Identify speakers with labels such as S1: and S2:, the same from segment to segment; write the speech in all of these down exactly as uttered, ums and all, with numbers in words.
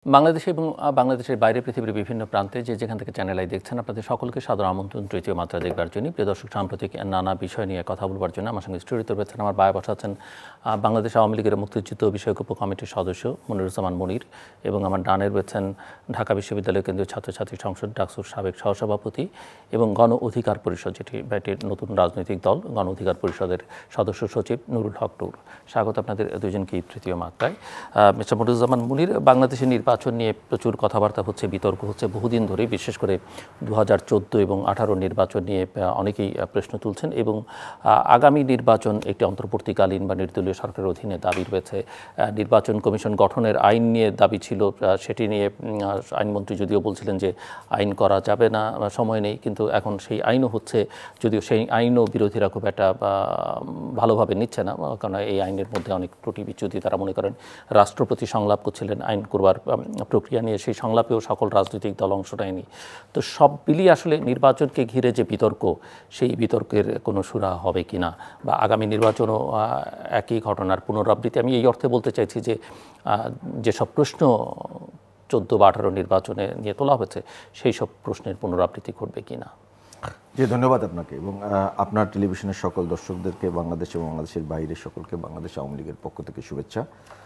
S1: বাংলাদেশে এবং বাংলাদেশের বাইরে পৃথিবীর বিভিন্ন প্রান্তে যে যেখান থেকে চ্যানেল আই দেখছেন আপনাদের সকলকে সাদর আমন্ত্রণ তৃতীয় মাত্রা দেখবার জন্য। প্রিয় দর্শক, সাম্প্রতিক নানা বিষয় নিয়ে কথা বলবার জন্য আমার সঙ্গে স্টুডিওতে রয়েছেন আমার বায়ে বসা আছেন বাংলাদেশ আওয়ামী লীগের মুক্তিযুদ্ধ বিষয়ক উপকমিটির সদস্য মনিরুজ্জামান মনির, এবং আমার ডানে রয়েছেন ঢাকা বিশ্ববিদ্যালয় কেন্দ্রীয় ছাত্রছাত্রী সংসদ ডাকসুর সাবেক সহসভাপতি এবং গণ অধিকার পরিষদ, যেটি ব্যাটির নতুন রাজনৈতিক দল, গণ অধিকার পরিষদের সদস্য সচিব নুরুল হক নূর। স্বাগত আপনাদের দুজনকেই তৃতীয় মাত্রায়। মিস্টার মনিরুজ্জামান মনির, বাংলাদেশের নির্বাচন নিয়ে প্রচুর কথাবার্তা হচ্ছে, বিতর্ক হচ্ছে বহুদিন ধরে, বিশেষ করে দু হাজার চোদ্দো এবং আঠারো নির্বাচন নিয়ে অনেকেই প্রশ্ন তুলছেন, এবং আগামী নির্বাচন একটি অন্তর্বর্তীকালীন বা নির্দলীয় সরকারের অধীনে দাবি রয়েছে। নির্বাচন কমিশন গঠনের আইন নিয়ে দাবি ছিল, সেটি নিয়ে আইনমন্ত্রী যদিও বলছিলেন যে আইন করা যাবে না, সময় নেই, কিন্তু এখন সেই আইনও হচ্ছে, যদিও সেই আইনও বিরোধীরা খুব একটা ভালোভাবে নিচ্ছে না, কারণ এই আইনের মধ্যে অনেক ত্রুটি বিচ্যুতি তারা মনে করেন। রাষ্ট্রপতি সংলাপ করছিলেন আইন করবার প্রক্রিয়া নিয়ে, সেই সংলাপেও সকল রাজনৈতিক দল অংশ নেয়নি। তো সব মিলিয়ে আসলে নির্বাচনকে ঘিরে যে বিতর্ক, সেই বিতর্কের কোনো সুরা হবে কি না, বা আগামী নির্বাচনও একই ঘটনার পুনরাবৃত্তি। আমি এই অর্থে বলতে চাইছি যে যেসব প্রশ্ন চোদ্দো বা আঠারো নির্বাচনে নিয়ে তোলা হয়েছে, সেই সব প্রশ্নের পুনরাবৃত্তি ঘটবে কি না।
S2: জি, ধন্যবাদ আপনাকে এবং আপনার টেলিভিশনের সকল দর্শকদেরকে, বাংলাদেশ এবং বাংলাদেশের বাইরে সকলকে বাংলাদেশ আওয়ামী লীগের পক্ষ থেকে শুভেচ্ছা,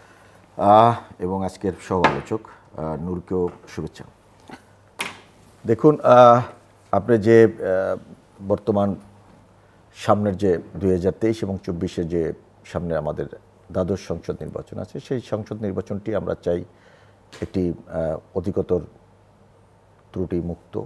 S2: এবং আজকের সহ আলোচক নূরকেও শুভেচ্ছা। দেখুন, আপনি যে বর্তমান সামনের যে দুই হাজার তেইশ এবং চব্বিশে যে সামনে আমাদের দ্বাদশ সংসদ নির্বাচন আছে, সেই সংসদ নির্বাচনটি আমরা চাই একটি অধিকতর ত্রুটি মুক্ত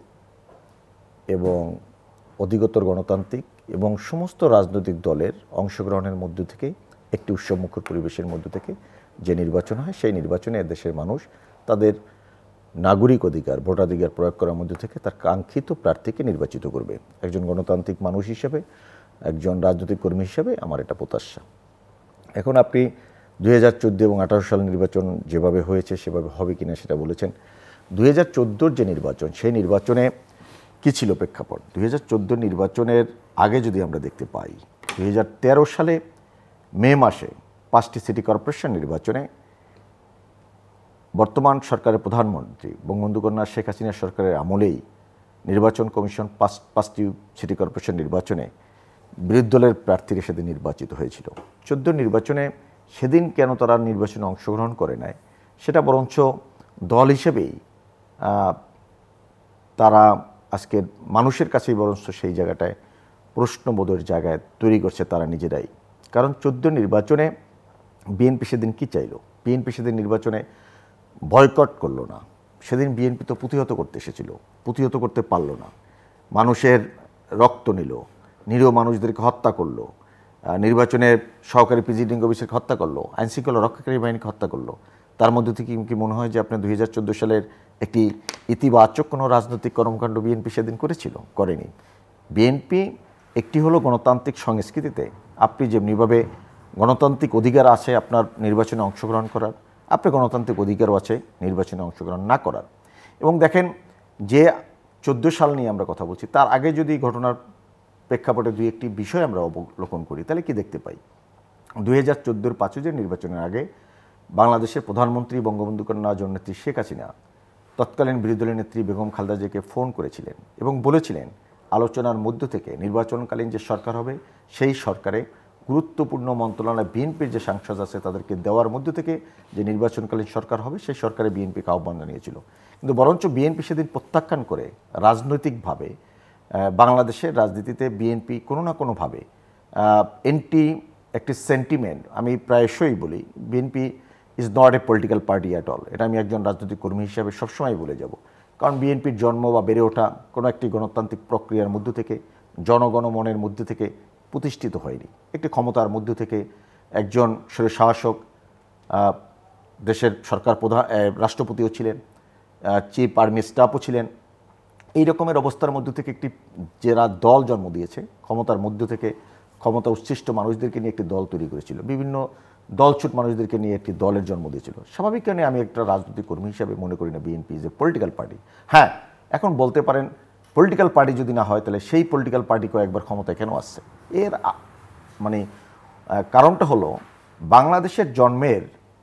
S2: এবং অধিকতর গণতান্ত্রিক এবং সমস্ত রাজনৈতিক দলের অংশগ্রহণের মধ্য থেকে একটি উৎসবমুখর পরিবেশের মধ্য থেকে যে নির্বাচন হয়, সেই নির্বাচনে দেশের মানুষ তাদের নাগরিক অধিকার, ভোটাধিকার প্রয়োগ করার মধ্য থেকে তার কাঙ্ক্ষিত প্রার্থীকে নির্বাচিত করবে। একজন গণতান্ত্রিক মানুষ হিসেবে, একজন রাজনৈতিক কর্মী হিসেবে আমার এটা প্রত্যাশা। এখন আপনি দুই হাজার চোদ্দো এবং আঠারো সাল নির্বাচন যেভাবে হয়েছে সেভাবে হবে কিনা সেটা বলেছেন। দুই হাজার চোদ্দোর যে নির্বাচন, সেই নির্বাচনে কী ছিল প্রেক্ষাপট? দুই হাজার চোদ্দো নির্বাচনের আগে যদি আমরা দেখতে পাই, দুই হাজার তেরো সালে মে মাসে পাঁচটি সিটি কর্পোরেশন নির্বাচনে বর্তমান সরকারের প্রধানমন্ত্রী বঙ্গবন্ধু কন্যা শেখ হাসিনা সরকারের আমলেই নির্বাচন কমিশন পাঁচ পাঁচটি সিটি কর্পোরেশন নির্বাচনে বিরোধী দলের প্রার্থীরা সেদিন নির্বাচিত হয়েছিল। চোদ্দো নির্বাচনে সেদিন কেন তারা নির্বাচনে অংশগ্রহণ করে নেয়, সেটা বরঞ্চ দল হিসেবেই তারা আজকের মানুষের কাছেই বরঞ্চ সেই জায়গাটায় প্রশ্নবোধের জায়গায় তৈরি করছে তারা নিজেরাই। কারণ চোদ্দো নির্বাচনে বিএনপি সেদিন কী চাইল? বিএনপি সেদিন নির্বাচনে বয়কট করলো না। সেদিন বিএনপি তো প্রতিহত করতে এসেছিল, প্রতিহত করতে পারল না। মানুষের রক্ত নিল, নিরীহ মানুষদেরকে হত্যা করলো, নির্বাচনের সহকারী প্রিজিডিং অফিসারকে হত্যা করলো, আইনশৃঙ্খলা রক্ষাকারী বাহিনীকে হত্যা করলো। তার মধ্যে থেকে কি মনে হয় যে আপনার দুই হাজার চোদ্দো সালের একটি ইতিবাচক কোনো রাজনৈতিক কর্মকাণ্ড বিএনপি সেদিন করেছিল? করেনি। বিএনপি একটি হলো গণতান্ত্রিক সংস্কৃতিতে আপনি যেমনিভাবে গণতান্ত্রিক অধিকার আছে আপনার নির্বাচনে অংশগ্রহণ করার, আপনার গণতান্ত্রিক অধিকারও আছে নির্বাচনে অংশগ্রহণ না করার। এবং দেখেন, যে চোদ্দো সাল নিয়ে আমরা কথা বলছি, তার আগে যদি ঘটনার প্রেক্ষাপটে দুই একটি বিষয় আমরা অবলোকন করি, তাহলে কি দেখতে পাই? দুই হাজার চোদ্দোর পাঁচই নির্বাচনের আগে বাংলাদেশের প্রধানমন্ত্রী বঙ্গবন্ধু কন্যা জননেত্রী শেখ হাসিনা তৎকালীন বিরোধী দলের নেত্রী বেগম খালেদা জিয়াকে ফোন করেছিলেন এবং বলেছিলেন আলোচনার মধ্য থেকে নির্বাচনকালীন যে সরকার হবে, সেই সরকারে গুরুত্বপূর্ণ মন্ত্রণালয় বিএনপির যে সাংসদ আছে তাদেরকে দেওয়ার মধ্য থেকে যে নির্বাচনকালীন সরকার হবে, সেই সরকারে বিএনপিকে আহ্বান জানিয়েছিল। কিন্তু বরঞ্চ বিএনপি সেদিন প্রত্যাখ্যান করে রাজনৈতিকভাবে বাংলাদেশের রাজনীতিতে বিএনপি কোনো না কোনোভাবে এন্টি একটি সেন্টিমেন্ট, আমি প্রায়শই বলি BNP is not a political party at all. এটা আমি একজন রাজনৈতিক কর্মী হিসাবে সবসময় বলে যাব। কারণ বিএনপির জন্ম বা বেড়ে ওঠা কোনো একটি গণতান্ত্রিক প্রক্রিয়ার মধ্য থেকে, জনগণ মনের মধ্যে থেকে প্রতিষ্ঠিত হয়নি। একটি ক্ষমতার মধ্য থেকে একজন স্বৈরশাসক দেশের সরকার প্রধান, রাষ্ট্রপতিও ছিলেন, চিফ আর্মি স্টাফও ছিলেন। এই রকমের অবস্থার মধ্য থেকে একটি যারা দল জন্ম দিয়েছে, ক্ষমতার মধ্য থেকে ক্ষমতা উচ্ছিষ্ট মানুষদেরকে নিয়ে একটি দল তৈরি করেছিল, বিভিন্ন দলছুট মানুষদেরকে নিয়ে একটি দলের জন্ম দিয়েছিল। স্বাভাবিক কারণে আমি একটা রাজনৈতিক কর্মী হিসাবে মনে করি না BNP is a political party. হ্যাঁ, এখন বলতে পারেন পলিটিক্যাল পার্টি যদি না হয় তাহলে সেই পলিটিক্যাল পার্টি কয়েকবার ক্ষমতায় কেন আসছে? এর মানে কারণটা হলো বাংলাদেশের জন্মের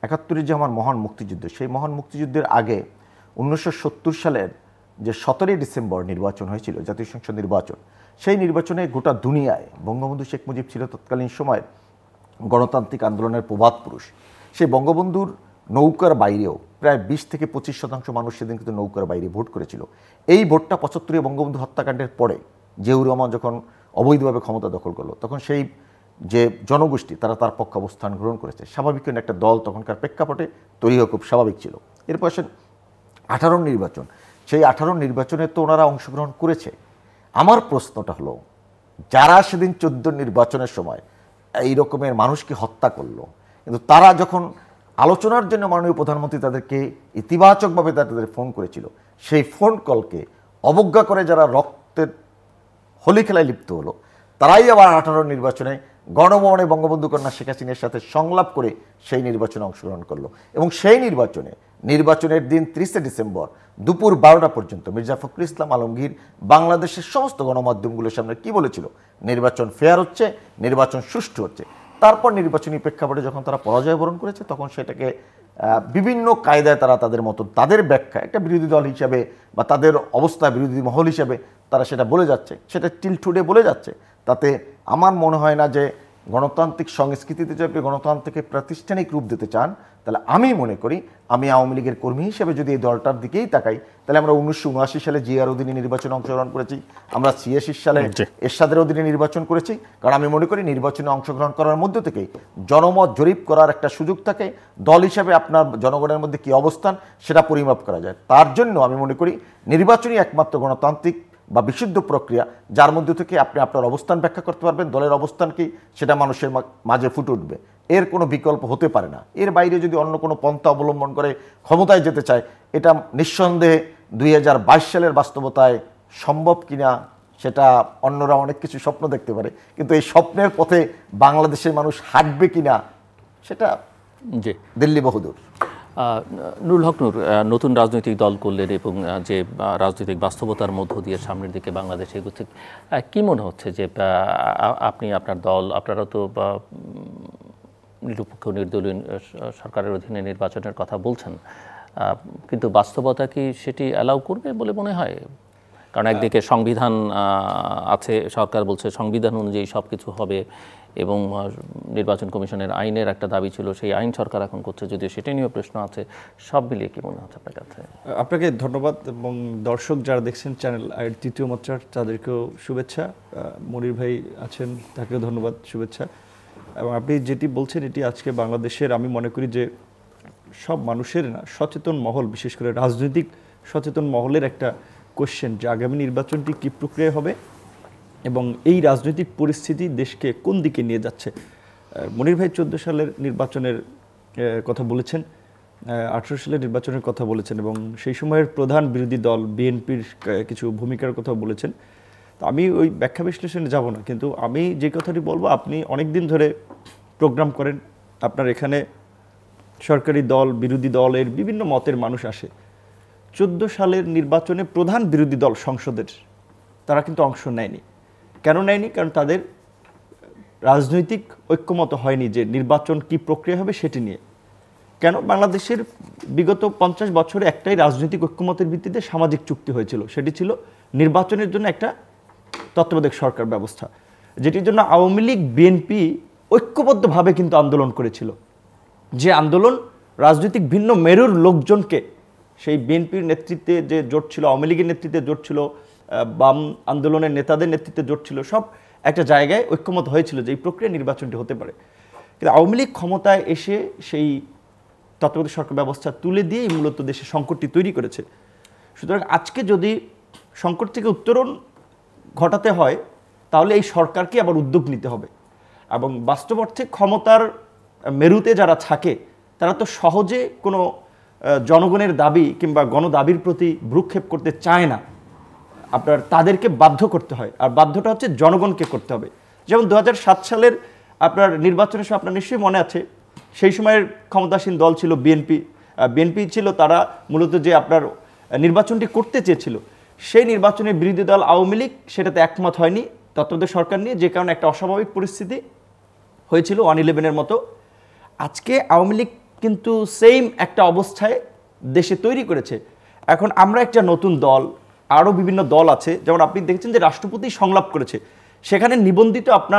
S2: একাত্তরের যে আমার মহান মুক্তিযুদ্ধ, সেই মহান মুক্তিযুদ্ধের আগে উনিশশো সত্তর সালের যে সতেরোই ডিসেম্বর নির্বাচন হয়েছিল, জাতীয় সংসদ নির্বাচন, সেই নির্বাচনে গোটা দুনিয়ায় বঙ্গবন্ধু শেখ মুজিব ছিল তৎকালীন সময় গণতান্ত্রিক আন্দোলনের প্রবাদ পুরুষ। সেই বঙ্গবন্ধুর নৌকার বাইরেও প্রায় বিশ থেকে পঁচিশ শতাংশ মানুষ সেদিন কিন্তু নৌকার বাইরে ভোট করেছিল। এই ভোটটা পঁচাত্তরে বঙ্গবন্ধু হত্যাকাণ্ডের পরে জিয়াউর রহমান যখন অবৈধভাবে ক্ষমতা দখল করলো, তখন সেই যে জনগোষ্ঠী তারা তার পক্ষে অবস্থান গ্রহণ করেছে। স্বাভাবিক একটা দল তখনকার প্রেক্ষাপটে তৈরি হওয়া খুব স্বাভাবিক ছিল। এরপর আসেন আঠারো নির্বাচন, সেই আঠারো নির্বাচনে তো ওনারা অংশগ্রহণ করেছে। আমার প্রশ্নটা হলো, যারা সেদিন চোদ্দ নির্বাচনের সময় এই রকমের মানুষকে হত্যা করলো, কিন্তু তারা যখন আলোচনার জন্য মাননীয় প্রধানমন্ত্রী তাদেরকে ইতিবাচকভাবে তাদের ফোন করেছিল, সেই ফোন কলকে অবজ্ঞা করে যারা রক্তের হোলি খেলায় লিপ্ত হলো, তারাই আবার আঠারো নির্বাচনে গণভবনে বঙ্গবন্ধু কন্যা শেখ হাসিনার সাথে সংলাপ করে সেই নির্বাচনে অংশগ্রহণ করলো। এবং সেই নির্বাচনে নির্বাচনের দিন ত্রিশে ডিসেম্বর দুপুর বারোটা পর্যন্ত মির্জা ফখরুল ইসলাম আলমগীর বাংলাদেশের সমস্ত গণমাধ্যমগুলোর সামনে কি বলেছিল, নির্বাচন ফেয়ার হচ্ছে, নির্বাচন সুষ্ঠু হচ্ছে। তারপর নির্বাচনী প্রেক্ষাপটে যখন তারা পরাজয় বরণ করেছে, তখন সেটাকে বিভিন্ন কায়দায় তারা তাদের মতো তাদের ব্যাখ্যা একটা বিরোধী দল হিসাবে বা তাদের অবস্থা বিরোধী মহল হিসাবে তারা সেটা বলে যাচ্ছে, সেটা টিল টুডে বলে যাচ্ছে। তাতে আমার মনে হয় না যে গণতান্ত্রিক সংস্কৃতিতে যদি গণতন্ত্রকে প্রাতিষ্ঠানিক রূপ দিতে চান, তাহলে আমি মনে করি, আমি আওয়ামী লীগের কর্মী হিসেবে যদি এই দলটার দিকেই তাকাই, তাহলে আমরা উনিশশো উনআশি সালে জিয়ার অধীনে নির্বাচনে অংশগ্রহণ করেছি, আমরা ছিয়াশি সালে এরশাদের অধীনে নির্বাচন করেছি। কারণ আমি মনে করি নির্বাচনে অংশগ্রহণ করার মধ্য থেকেই জনমত জরিপ করার একটা সুযোগ থাকে, দল হিসাবে আপনার জনগণের মধ্যে কি অবস্থান সেটা পরিমাপ করা যায়। তার জন্য আমি মনে করি নির্বাচনই একমাত্র গণতান্ত্রিক বা বিশুদ্ধ প্রক্রিয়া, যার মধ্যে থেকে আপনি আপনার অবস্থান ব্যাখ্যা করতে পারবেন, দলের অবস্থান কি সেটা মানুষের মাঝে ফুটে উঠবে, এর কোনো বিকল্প হতে পারে না। এর বাইরে যদি অন্য কোনো পন্থা অবলম্বন করে ক্ষমতায় যেতে চায়, এটা নিঃসন্দেহে দুই হাজার বাইশ সালের বাস্তবতায় সম্ভব কিনা সেটা অন্যরা অনেক কিছু স্বপ্ন দেখতে পারে, কিন্তু এই স্বপ্নের পথে বাংলাদেশের মানুষ হাঁটবে কিনা সেটা
S1: জি
S2: দিল্লি বহুদূর।
S1: নুরুল হক নূর, নতুন রাজনৈতিক দল করলেন এবং যে রাজনৈতিক বাস্তবতার মধ্য দিয়ে সামনের দিকে বাংলাদেশ এগোচ্ছে, কী মনে হচ্ছে যে আপনি আপনার দল, আপনারা তো নিরপেক্ষ নির্দলীয় সরকারের অধীনে নির্বাচনের কথা বলছেন, কিন্তু বাস্তবতা কি সেটি অ্যালাউ করবে বলে মনে হয়? কারণ একদিকে সংবিধান আছে, সরকার বলছে সংবিধান অনুযায়ী সব কিছু হবে, এবং নির্বাচন কমিশনের আইনের একটা দাবি ছিল, সেই আইন সরকার এখন করছে, যদিও সেটা নিয়েও প্রশ্ন আছে। সব মিলিয়ে কি মনে হচ্ছে আপনার কাছে?
S3: আপনাকে ধন্যবাদ, এবং দর্শক যারা দেখছেন চ্যানেল তৃতীয় মাত্রার তাদেরকেও শুভেচ্ছা। মনির ভাই আছেন, তাকেও ধন্যবাদ, শুভেচ্ছা। এবং আপনি যেটি বলছেন এটি আজকে বাংলাদেশের, আমি মনে করি যে সব মানুষের না, সচেতন মহল, বিশেষ করে রাজনৈতিক সচেতন মহলের একটা কোশ্চেন যে আগামী নির্বাচনটি কী প্রক্রিয়া হবে এবং এই রাজনৈতিক পরিস্থিতি দেশকে কোন দিকে নিয়ে যাচ্ছে। মনির ভাই চোদ্দো সালের নির্বাচনের কথা বলেছেন, আঠারো সালের নির্বাচনের কথা বলেছেন, এবং সেই সময়ের প্রধান বিরোধী দল বিএনপির কিছু ভূমিকার কথা বলেছেন। তো আমি ওই ব্যাখ্যা বিশ্লেষণে যাব না, কিন্তু আমি যে কথাটি বলবো, আপনি অনেক দিন ধরে প্রোগ্রাম করেন, আপনার এখানে সরকারি দল বিরোধী দলের বিভিন্ন মতের মানুষ আসে। চোদ্দো সালের নির্বাচনে প্রধান বিরোধী দল সংসদের তারা কিন্তু অংশ নেয়নি। কেন নেয়নি? কারণ তাদের রাজনৈতিক ঐক্যমত হয়নি যে নির্বাচন কি প্রক্রিয়া হবে সেটি নিয়ে। কেন? বাংলাদেশের বিগত পঞ্চাশ বছরে একটাই রাজনৈতিক ঐক্যমতের ভিত্তিতে সামাজিক চুক্তি হয়েছিল, সেটি ছিল নির্বাচনের জন্য একটা তত্ত্বাবধায়ক সরকার ব্যবস্থা, যেটির জন্য আওয়ামী লীগ বিএনপি ঐক্যবদ্ধভাবে কিন্তু আন্দোলন করেছিল। যে আন্দোলন রাজনৈতিক ভিন্ন মেরুর লোকজনকে, সেই বিএনপির নেতৃত্বে যে জোট ছিল, আওয়ামী লীগের নেতৃত্বে জোট ছিল, বাম আন্দোলনের নেতাদের নেতৃত্বে জোট ছিল, সব একটা জায়গায় ঐক্যমত হয়েছিল যে এই প্রক্রিয়া নির্বাচনটি হতে পারে। কিন্তু আওয়ামী লীগ ক্ষমতায় এসে সেই তত্ত্বাবধায়ক সরকার ব্যবস্থা তুলে দিয়েই মূলত দেশে সংকটটি তৈরি করেছে। সুতরাং আজকে যদি সংকট থেকে উত্তরণ ঘটাতে হয়, তাহলে এই সরকারকে আবার উদ্যোগ নিতে হবে। এবং বাস্তব অর্থে ক্ষমতার মেরুতে যারা থাকে তারা তো সহজে কোনো জনগণের দাবি কিংবা গণদাবির প্রতি ভ্রুক্ষেপ করতে চায় না, আপনার তাদেরকে বাধ্য করতে হয়, আর বাধ্যটা হচ্ছে জনগণকে করতে হবে। যেমন দু হাজার সাত সালের আপনার নির্বাচনের সময় আপনার নিশ্চয়ই মনে আছে, সেই সময়ের ক্ষমতাসীন দল ছিল বিএনপি। বিএনপি ছিল তারা মূলত যে আপনার নির্বাচনটি করতে চেয়েছিল, সেই নির্বাচনের বিরোধী দল আওয়ামী লীগ সেটাতে একমত হয়নি তত্ত্বাবধায়ক সরকার নিয়ে, যে কারণে একটা অস্বাভাবিক পরিস্থিতি হয়েছিল ওয়ান ইলেভেনের মতো। আজকে আওয়ামী লীগ কিন্তু সেম একটা অবস্থায় দেশে তৈরি করেছে। এখন আমরা একটা নতুন দল, আরও বিভিন্ন দল আছে, যেমন আপনি দেখেছেন যে রাষ্ট্রপতি সংলাপ করেছে, সেখানে নিবন্ধিত আপনার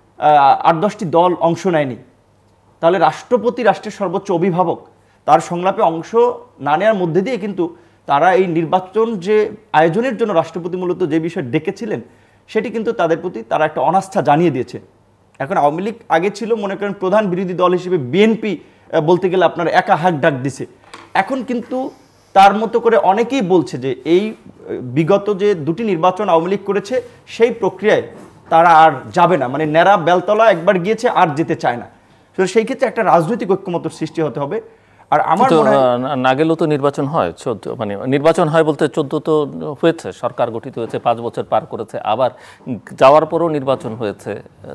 S3: আট দশটি দল অংশ নেয়নি। তাহলে রাষ্ট্রপতি রাষ্ট্রের সর্বোচ্চ অভিভাবক, তার সংলাপে অংশ না নেওয়ার মধ্যে দিয়ে কিন্তু তারা এই নির্বাচন যে আয়োজনের জন্য রাষ্ট্রপতি মূলত যে বিষয় ডেকেছিলেন সেটি কিন্তু তাদের প্রতি তারা একটা অনাস্থা জানিয়ে দিয়েছে। এখন আওয়ামী লীগ আগে ছিল মনে করেন প্রধান বিরোধী দল হিসেবে, বিএনপি বলতে গেলে আপনার একা হাক ডাক দিছে। এখন কিন্তু তার মতো করে অনেকেই বলছে যে এই বিগত যে দুটি নির্বাচন আওয়ামী লীগ করেছে সেই প্রক্রিয়ায় তারা আর যাবে না, মানে ন্যাড়া বেলতলা একবার গিয়েছে আর যেতে চায় না। তো সেই ক্ষেত্রে একটা রাজনৈতিক ঐক্যমত্য সৃষ্টি হতে হবে। আর আমার মনে হয়
S1: না গেলেও তো নির্বাচন হয়, চোদ্দ মানে নির্বাচন হয় বলতে চোদ্দ তো হয়েছে, সরকার গঠিত হয়েছে, পাঁচ বছর পার করেছে, আবার যাওয়ার পরও নির্বাচন হয়েছে,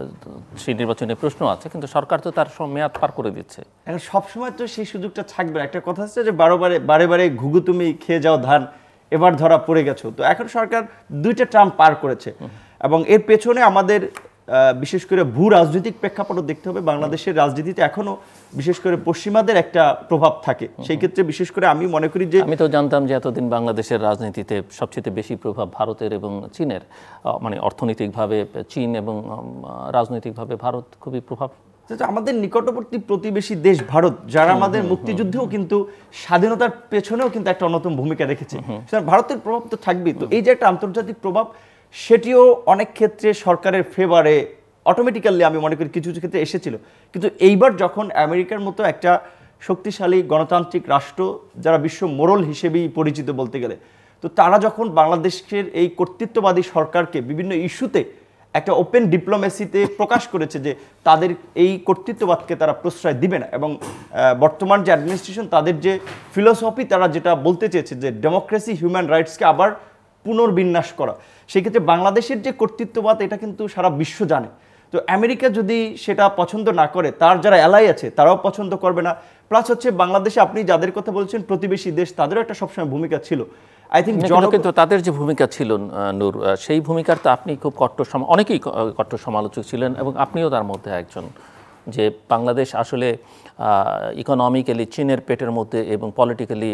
S1: সেই নির্বাচনে প্রশ্ন আছে, কিন্তু সরকার তো তার মেয়াদ পার করে দিচ্ছে।
S3: এখন সবসময় তো সেই সুযোগটা থাকবে। একটা কথা আছে যে বারো বারে বারে বারে ঘুঘু তুমি খেয়ে যাও ধান, এবার ধরা পড়ে গেছো। তো এখন সরকার দুইটা টার্ম পার করেছে এবং এর পেছনে আমাদের বিশেষ করে ভূ রাজনৈতিক প্রেক্ষাপটও দেখতে হবে। বাংলাদেশের রাজনীতিতে এখনো বিশেষ করে পশ্চিমাদের একটা প্রভাব থাকে। সেই ক্ষেত্রে বিশেষ করে আমি মনে করি যে,
S1: আমি তো জানতাম যে এতদিন বাংলাদেশের রাজনীতিতে সবচেয়ে বেশি প্রভাব ভারতের এবং চীনের, মানে অর্থনৈতিকভাবে চীন এবং রাজনৈতিকভাবে ভারত খুবই প্রভাব।
S3: আমাদের নিকটবর্তী প্রতিবেশী দেশ ভারত, যারা আমাদের মুক্তিযুদ্ধেও কিন্তু স্বাধীনতার পেছনেও কিন্তু একটা অন্যতম ভূমিকা রেখেছে, ভারতের প্রভাব তো থাকবেই। তো এই যে একটা আন্তর্জাতিক প্রভাব, সেটিও অনেক ক্ষেত্রে সরকারের ফেভারে অটোমেটিক্যালি আমি মনে করি কিছু কিছু ক্ষেত্রে এসেছিল। কিন্তু এইবার যখন আমেরিকার মতো একটা শক্তিশালী গণতান্ত্রিক রাষ্ট্র, যারা বিশ্ব মোড়ল হিসেবেই পরিচিত বলতে গেলে, তো তারা যখন বাংলাদেশের এই কর্তৃত্ববাদী সরকারকে বিভিন্ন ইস্যুতে একটা ওপেন ডিপ্লোমেসিতে প্রকাশ করেছে যে তাদের এই কর্তৃত্ববাদকে তারা প্রশ্রয় দিবে না, এবং বর্তমান যে অ্যাডমিনিস্ট্রেশন তাদের যে ফিলোসফি, তারা যেটা বলতে চেয়েছে যে ডেমোক্রেসি, হিউম্যান রাইটসকে আবার পুনর্বিন্যাস করা, সেক্ষেত্রে বাংলাদেশের যে কর্তৃত্ববাদ এটা কিন্তু সারা বিশ্ব জানে। তো আমেরিকা যদি সেটা পছন্দ না করে, তার যারা অ্যালাই আছে তারাও পছন্দ করবে না। প্লাস হচ্ছে বাংলাদেশে আপনি যাদের কথা বলছেন প্রতিবেশী দেশ, তাদেরও একটা সবসময় ভূমিকা ছিল। আই থিঙ্ক
S1: কিন্তু তাদের যে ভূমিকা ছিল নূর, সেই ভূমিকার তো আপনি খুব কট্টর, অনেকেই কট্টর সমালোচক ছিলেন এবং আপনিও তার মধ্যে একজন, যে বাংলাদেশ আসলে ইকোনমিক্যালি চীনের পেটের মধ্যে এবং পলিটিক্যালি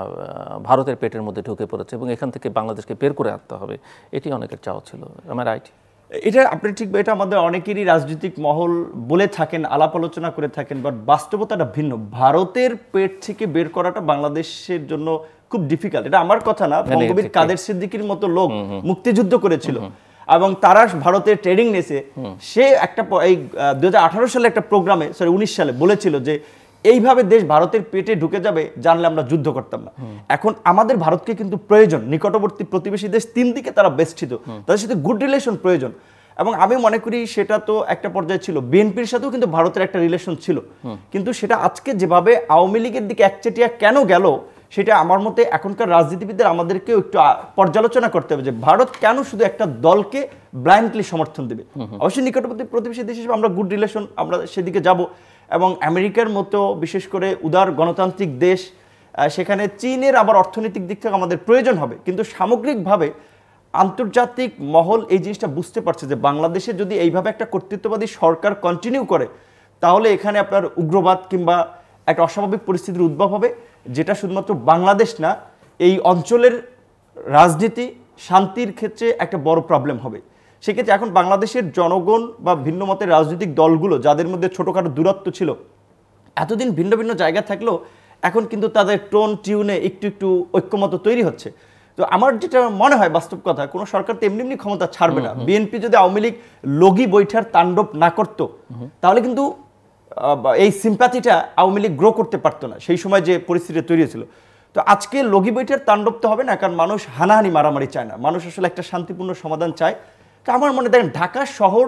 S1: ভারতের পেটের মধ্যে ঢুকে পড়েছে এবং এখান থেকে বাংলাদেশকে বের করে আনতে হবে, এটি অনেকের চাওয়া ছিল। আমার রাইট?
S3: এটা আপনি ঠিক, এটা আমাদের অনেকেরই রাজনৈতিক মহল বলে থাকেন, আলাপ আলোচনা করে থাকেন, বাট বাস্তবতাটা ভিন্ন। ভারতের পেট থেকে বের করাটা বাংলাদেশের জন্য খুব ডিফিকাল্ট। এটা আমার কথা না, বঙ্গবীর কাদের সিদ্দিকীর মতো লোক মুক্তিযুদ্ধ করেছিল এবং তারা ভারতের ট্রেনিং নিয়েছে। সে একটা এই দুই হাজার আঠারো সালে একটা প্রোগ্রামে, সরি উনিশ সালে বলেছিল যে এইভাবে দেশ ভারতের পেটে ঢুকে যাবে, জানলে আমরা যুদ্ধ করতাম না। এখন আমাদের ভারতকে কিন্তু প্রয়োজন, নিকটবর্তী প্রতিবেশী দেশ, তিন দিকে তারা বেষ্টিত, তাদের সাথে গুড রিলেশন প্রয়োজন। এবং আমি মনে করি সেটা তো একটা পর্যায়ে ছিল, বিএনপির সাথেও কিন্তু ভারতের একটা রিলেশন ছিল, কিন্তু সেটা আজকে যেভাবে আওয়ামী লীগের দিকে একচেটিয়া কেন গেল, সেটা আমার মতে এখনকার রাজনীতিবিদদের আমাদেরকেও একটু পর্যালোচনা করতে হবে যে ভারত কেন শুধু একটা দলকে ব্লাইন্ডলি সমর্থন দেবে। অবশ্যই নিকটবর্তী প্রতিবেশী দেশ হিসেবে আমরা গুড রিলেশন, আমরা সেদিকে যাব। এবং আমেরিকার মতো বিশেষ করে উদার গণতান্ত্রিক দেশ, সেখানে চীনের আবার অর্থনৈতিক দিক থেকে আমাদের প্রয়োজন হবে। কিন্তু সামগ্রিকভাবে আন্তর্জাতিক মহল এই জিনিসটা বুঝতে পারছে যে বাংলাদেশে যদি এইভাবে একটা কর্তৃত্ববাদী সরকার কন্টিনিউ করে, তাহলে এখানে আপনার উগ্রবাদ কিংবা একটা অস্বাভাবিক পরিস্থিতির উদ্ভব হবে, যেটা শুধুমাত্র বাংলাদেশ না, এই অঞ্চলের রাজনীতি শান্তির ক্ষেত্রে একটা বড় প্রবলেম হবে। সেক্ষেত্রে এখন বাংলাদেশের জনগণ বা ভিন্ন মতের রাজনৈতিক দলগুলো, যাদের মধ্যে ছোটোখাটো দূরত্ব ছিল, এতদিন ভিন্ন ভিন্ন জায়গা থাকলেও এখন কিন্তু তাদের টোন টিউনে একটু একটু ঐক্যমত তৈরি হচ্ছে। তো আমার যেটা মনে হয় বাস্তব কথা, কোনো সরকার তো এমনি এমনি ক্ষমতা ছাড়বে না। বিএনপি যদি আওয়ামী লীগ লগি বৈঠার তাণ্ডব না করত, তাহলে কিন্তু এই সিম্প্যাথিটা আওয়ামী লীগ গ্রো করতে পারতো না সেই সময় যে পরিস্থিতি তৈরি হয়েছিল। তো আজকে লগি বৈঠার তাণ্ডব তো হবে না, কারণ মানুষ হানাহানি মারামারি চায় না, মানুষ আসলে একটা শান্তিপূর্ণ সমাধান চায়। তো আমার মনে দেখেন ঢাকা শহর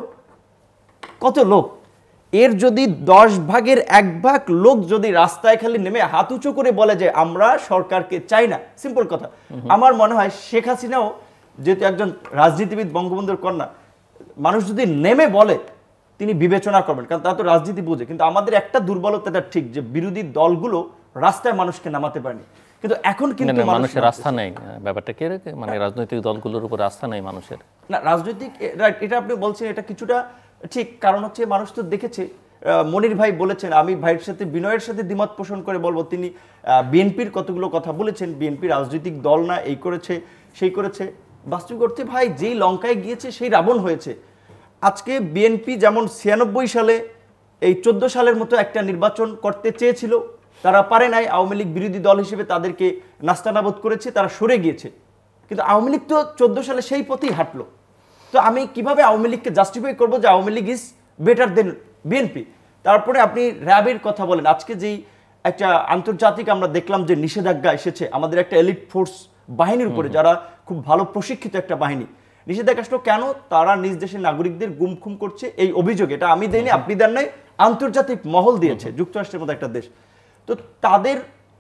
S3: কত লোক, এর যদি দশ ভাগের এক ভাগ লোক যদি রাস্তায় খালি নেমে হাত উঁচু করে বলে যে আমরা সরকারকে চাই না, সিম্পল কথা, আমার মনে হয় শেখ হাসিনাও যেহেতু একজন রাজনীতিবিদ, বঙ্গবন্ধুর কন্যা, মানুষ যদি নেমে বলে তিনি বিবেচনা করবেন, কারণ তারা তো রাজনীতি বুঝে। কিন্তু আমাদের একটা দুর্বলতাটা ঠিক যে বিরোধী দলগুলো রাস্তায় মানুষকে নামাতে পারেনি। কিন্তু এখন কিন্তু
S1: মানুষের রাস্তা নেই, ব্যাপারটা কি মানে রাজনৈতিক দলগুলোর উপর রাস্তা নেই মানুষের।
S3: না রাজনৈতিক, এটা আপনি বলছেন এটা কিছুটা ঠিক, কারণ হচ্ছে মানুষ তো দেখেছে মনির ভাই বলেছেন, আমি ভাইয়ের সাথে বিনয়ের সাথে দ্বিমত পোষণ করে বলবো, তিনি বিএনপির কতগুলো কথা বলেছেন, বিএনপি রাজনৈতিক দল না, এই করেছে সেই করেছে। বাস্তবিক অর্থে ভাই যেই লঙ্কায় গিয়েছে সেই রাবণ হয়েছে। আজকে বিএনপি যেমন ছিয়ানব্বই সালে এই চোদ্দ সালের মতো একটা নির্বাচন করতে চেয়েছিল, তারা পারে নাই, আওয়ামী লীগ বিরোধী দল হিসেবে তাদেরকে নাস্তানাবুদ করেছে, তারা সরে গিয়েছে। কিন্তু আওয়ামী লীগ তো চোদ্দ সালে সেই পথেই হাঁটলো। তো আমি কিভাবে আওয়ামী লীগকে জাস্টিফাই করবো যে Awami League is better than BNP? তারপরে আপনি র্যাবের কথা বলেন, আজকে যেই একটা আন্তর্জাতিক আমরা দেখলাম যে নিষেধাজ্ঞা এসেছে আমাদের একটা এলিট ফোর্স বাহিনীর উপরে, যারা খুব ভালো প্রশিক্ষিত একটা বাহিনী, নিষেধাজ্ঞা আসলো কেন? তারা নিজ দেশের নাগরিকদের গুম খুম করছে, এই অভিযোগ। এটা আমি দেইনি, আপনি দেন নাই, আন্তর্জাতিক মহল দিয়েছে, যুক্তরাষ্ট্রের মতো একটা দেশ। তো তাদের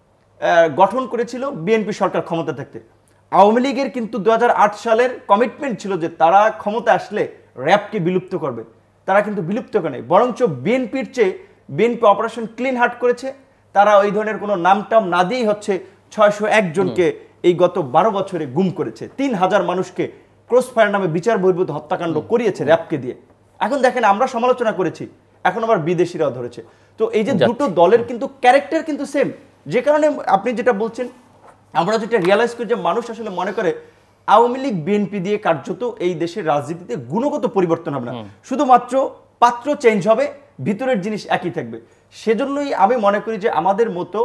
S3: গঠন করেছিল বিএনপি সরকার ক্ষমতা থাকতে। আওয়ামী লীগের কিন্তু দু হাজার আট সালের কমিটমেন্ট ছিল যে তারা ক্ষমতা আসলে র্যাবকে বিলুপ্ত করবে, তারা কিন্তু বিলুপ্ত করে নাই, বরঞ্চ বিএনপির চেয়ে বিএনপি অপারেশন ক্লিন হার্ট করেছে। তারা ওই ধরনের কোনো নামটাম না দিয়েই হচ্ছে ছয়শো এক জনকে এই গত বারো বছরে গুম করেছে, তিন হাজার মানুষকে ক্রস ফায়ার নামে বিচার বহির্ভূত হত্যাকাণ্ড করিয়েছে র্যাবকে দিয়ে। এখন দেখেন আমরা সমালোচনা করেছি, এখন আবার বিদেশিরাও ধরেছে। তো এই যে দুটো দলের কিন্তু ক্যারেক্টার কিন্তু সেম, যে কারণে আপনি যেটা বলছেন আমরা যেটা রিয়ালাইজ করি যে মানুষ আসলে মনে করে আওয়ামী লীগ বিএনপি দিয়ে কার্যত এই দেশের রাজনীতিতে গুণগত পরিবর্তন হবে না, শুধুমাত্র পাত্র চেঞ্জ হবে, ভিতরের জিনিস একই থাকবে। সেজন্যই আমি মনে করি যে আমাদের মতো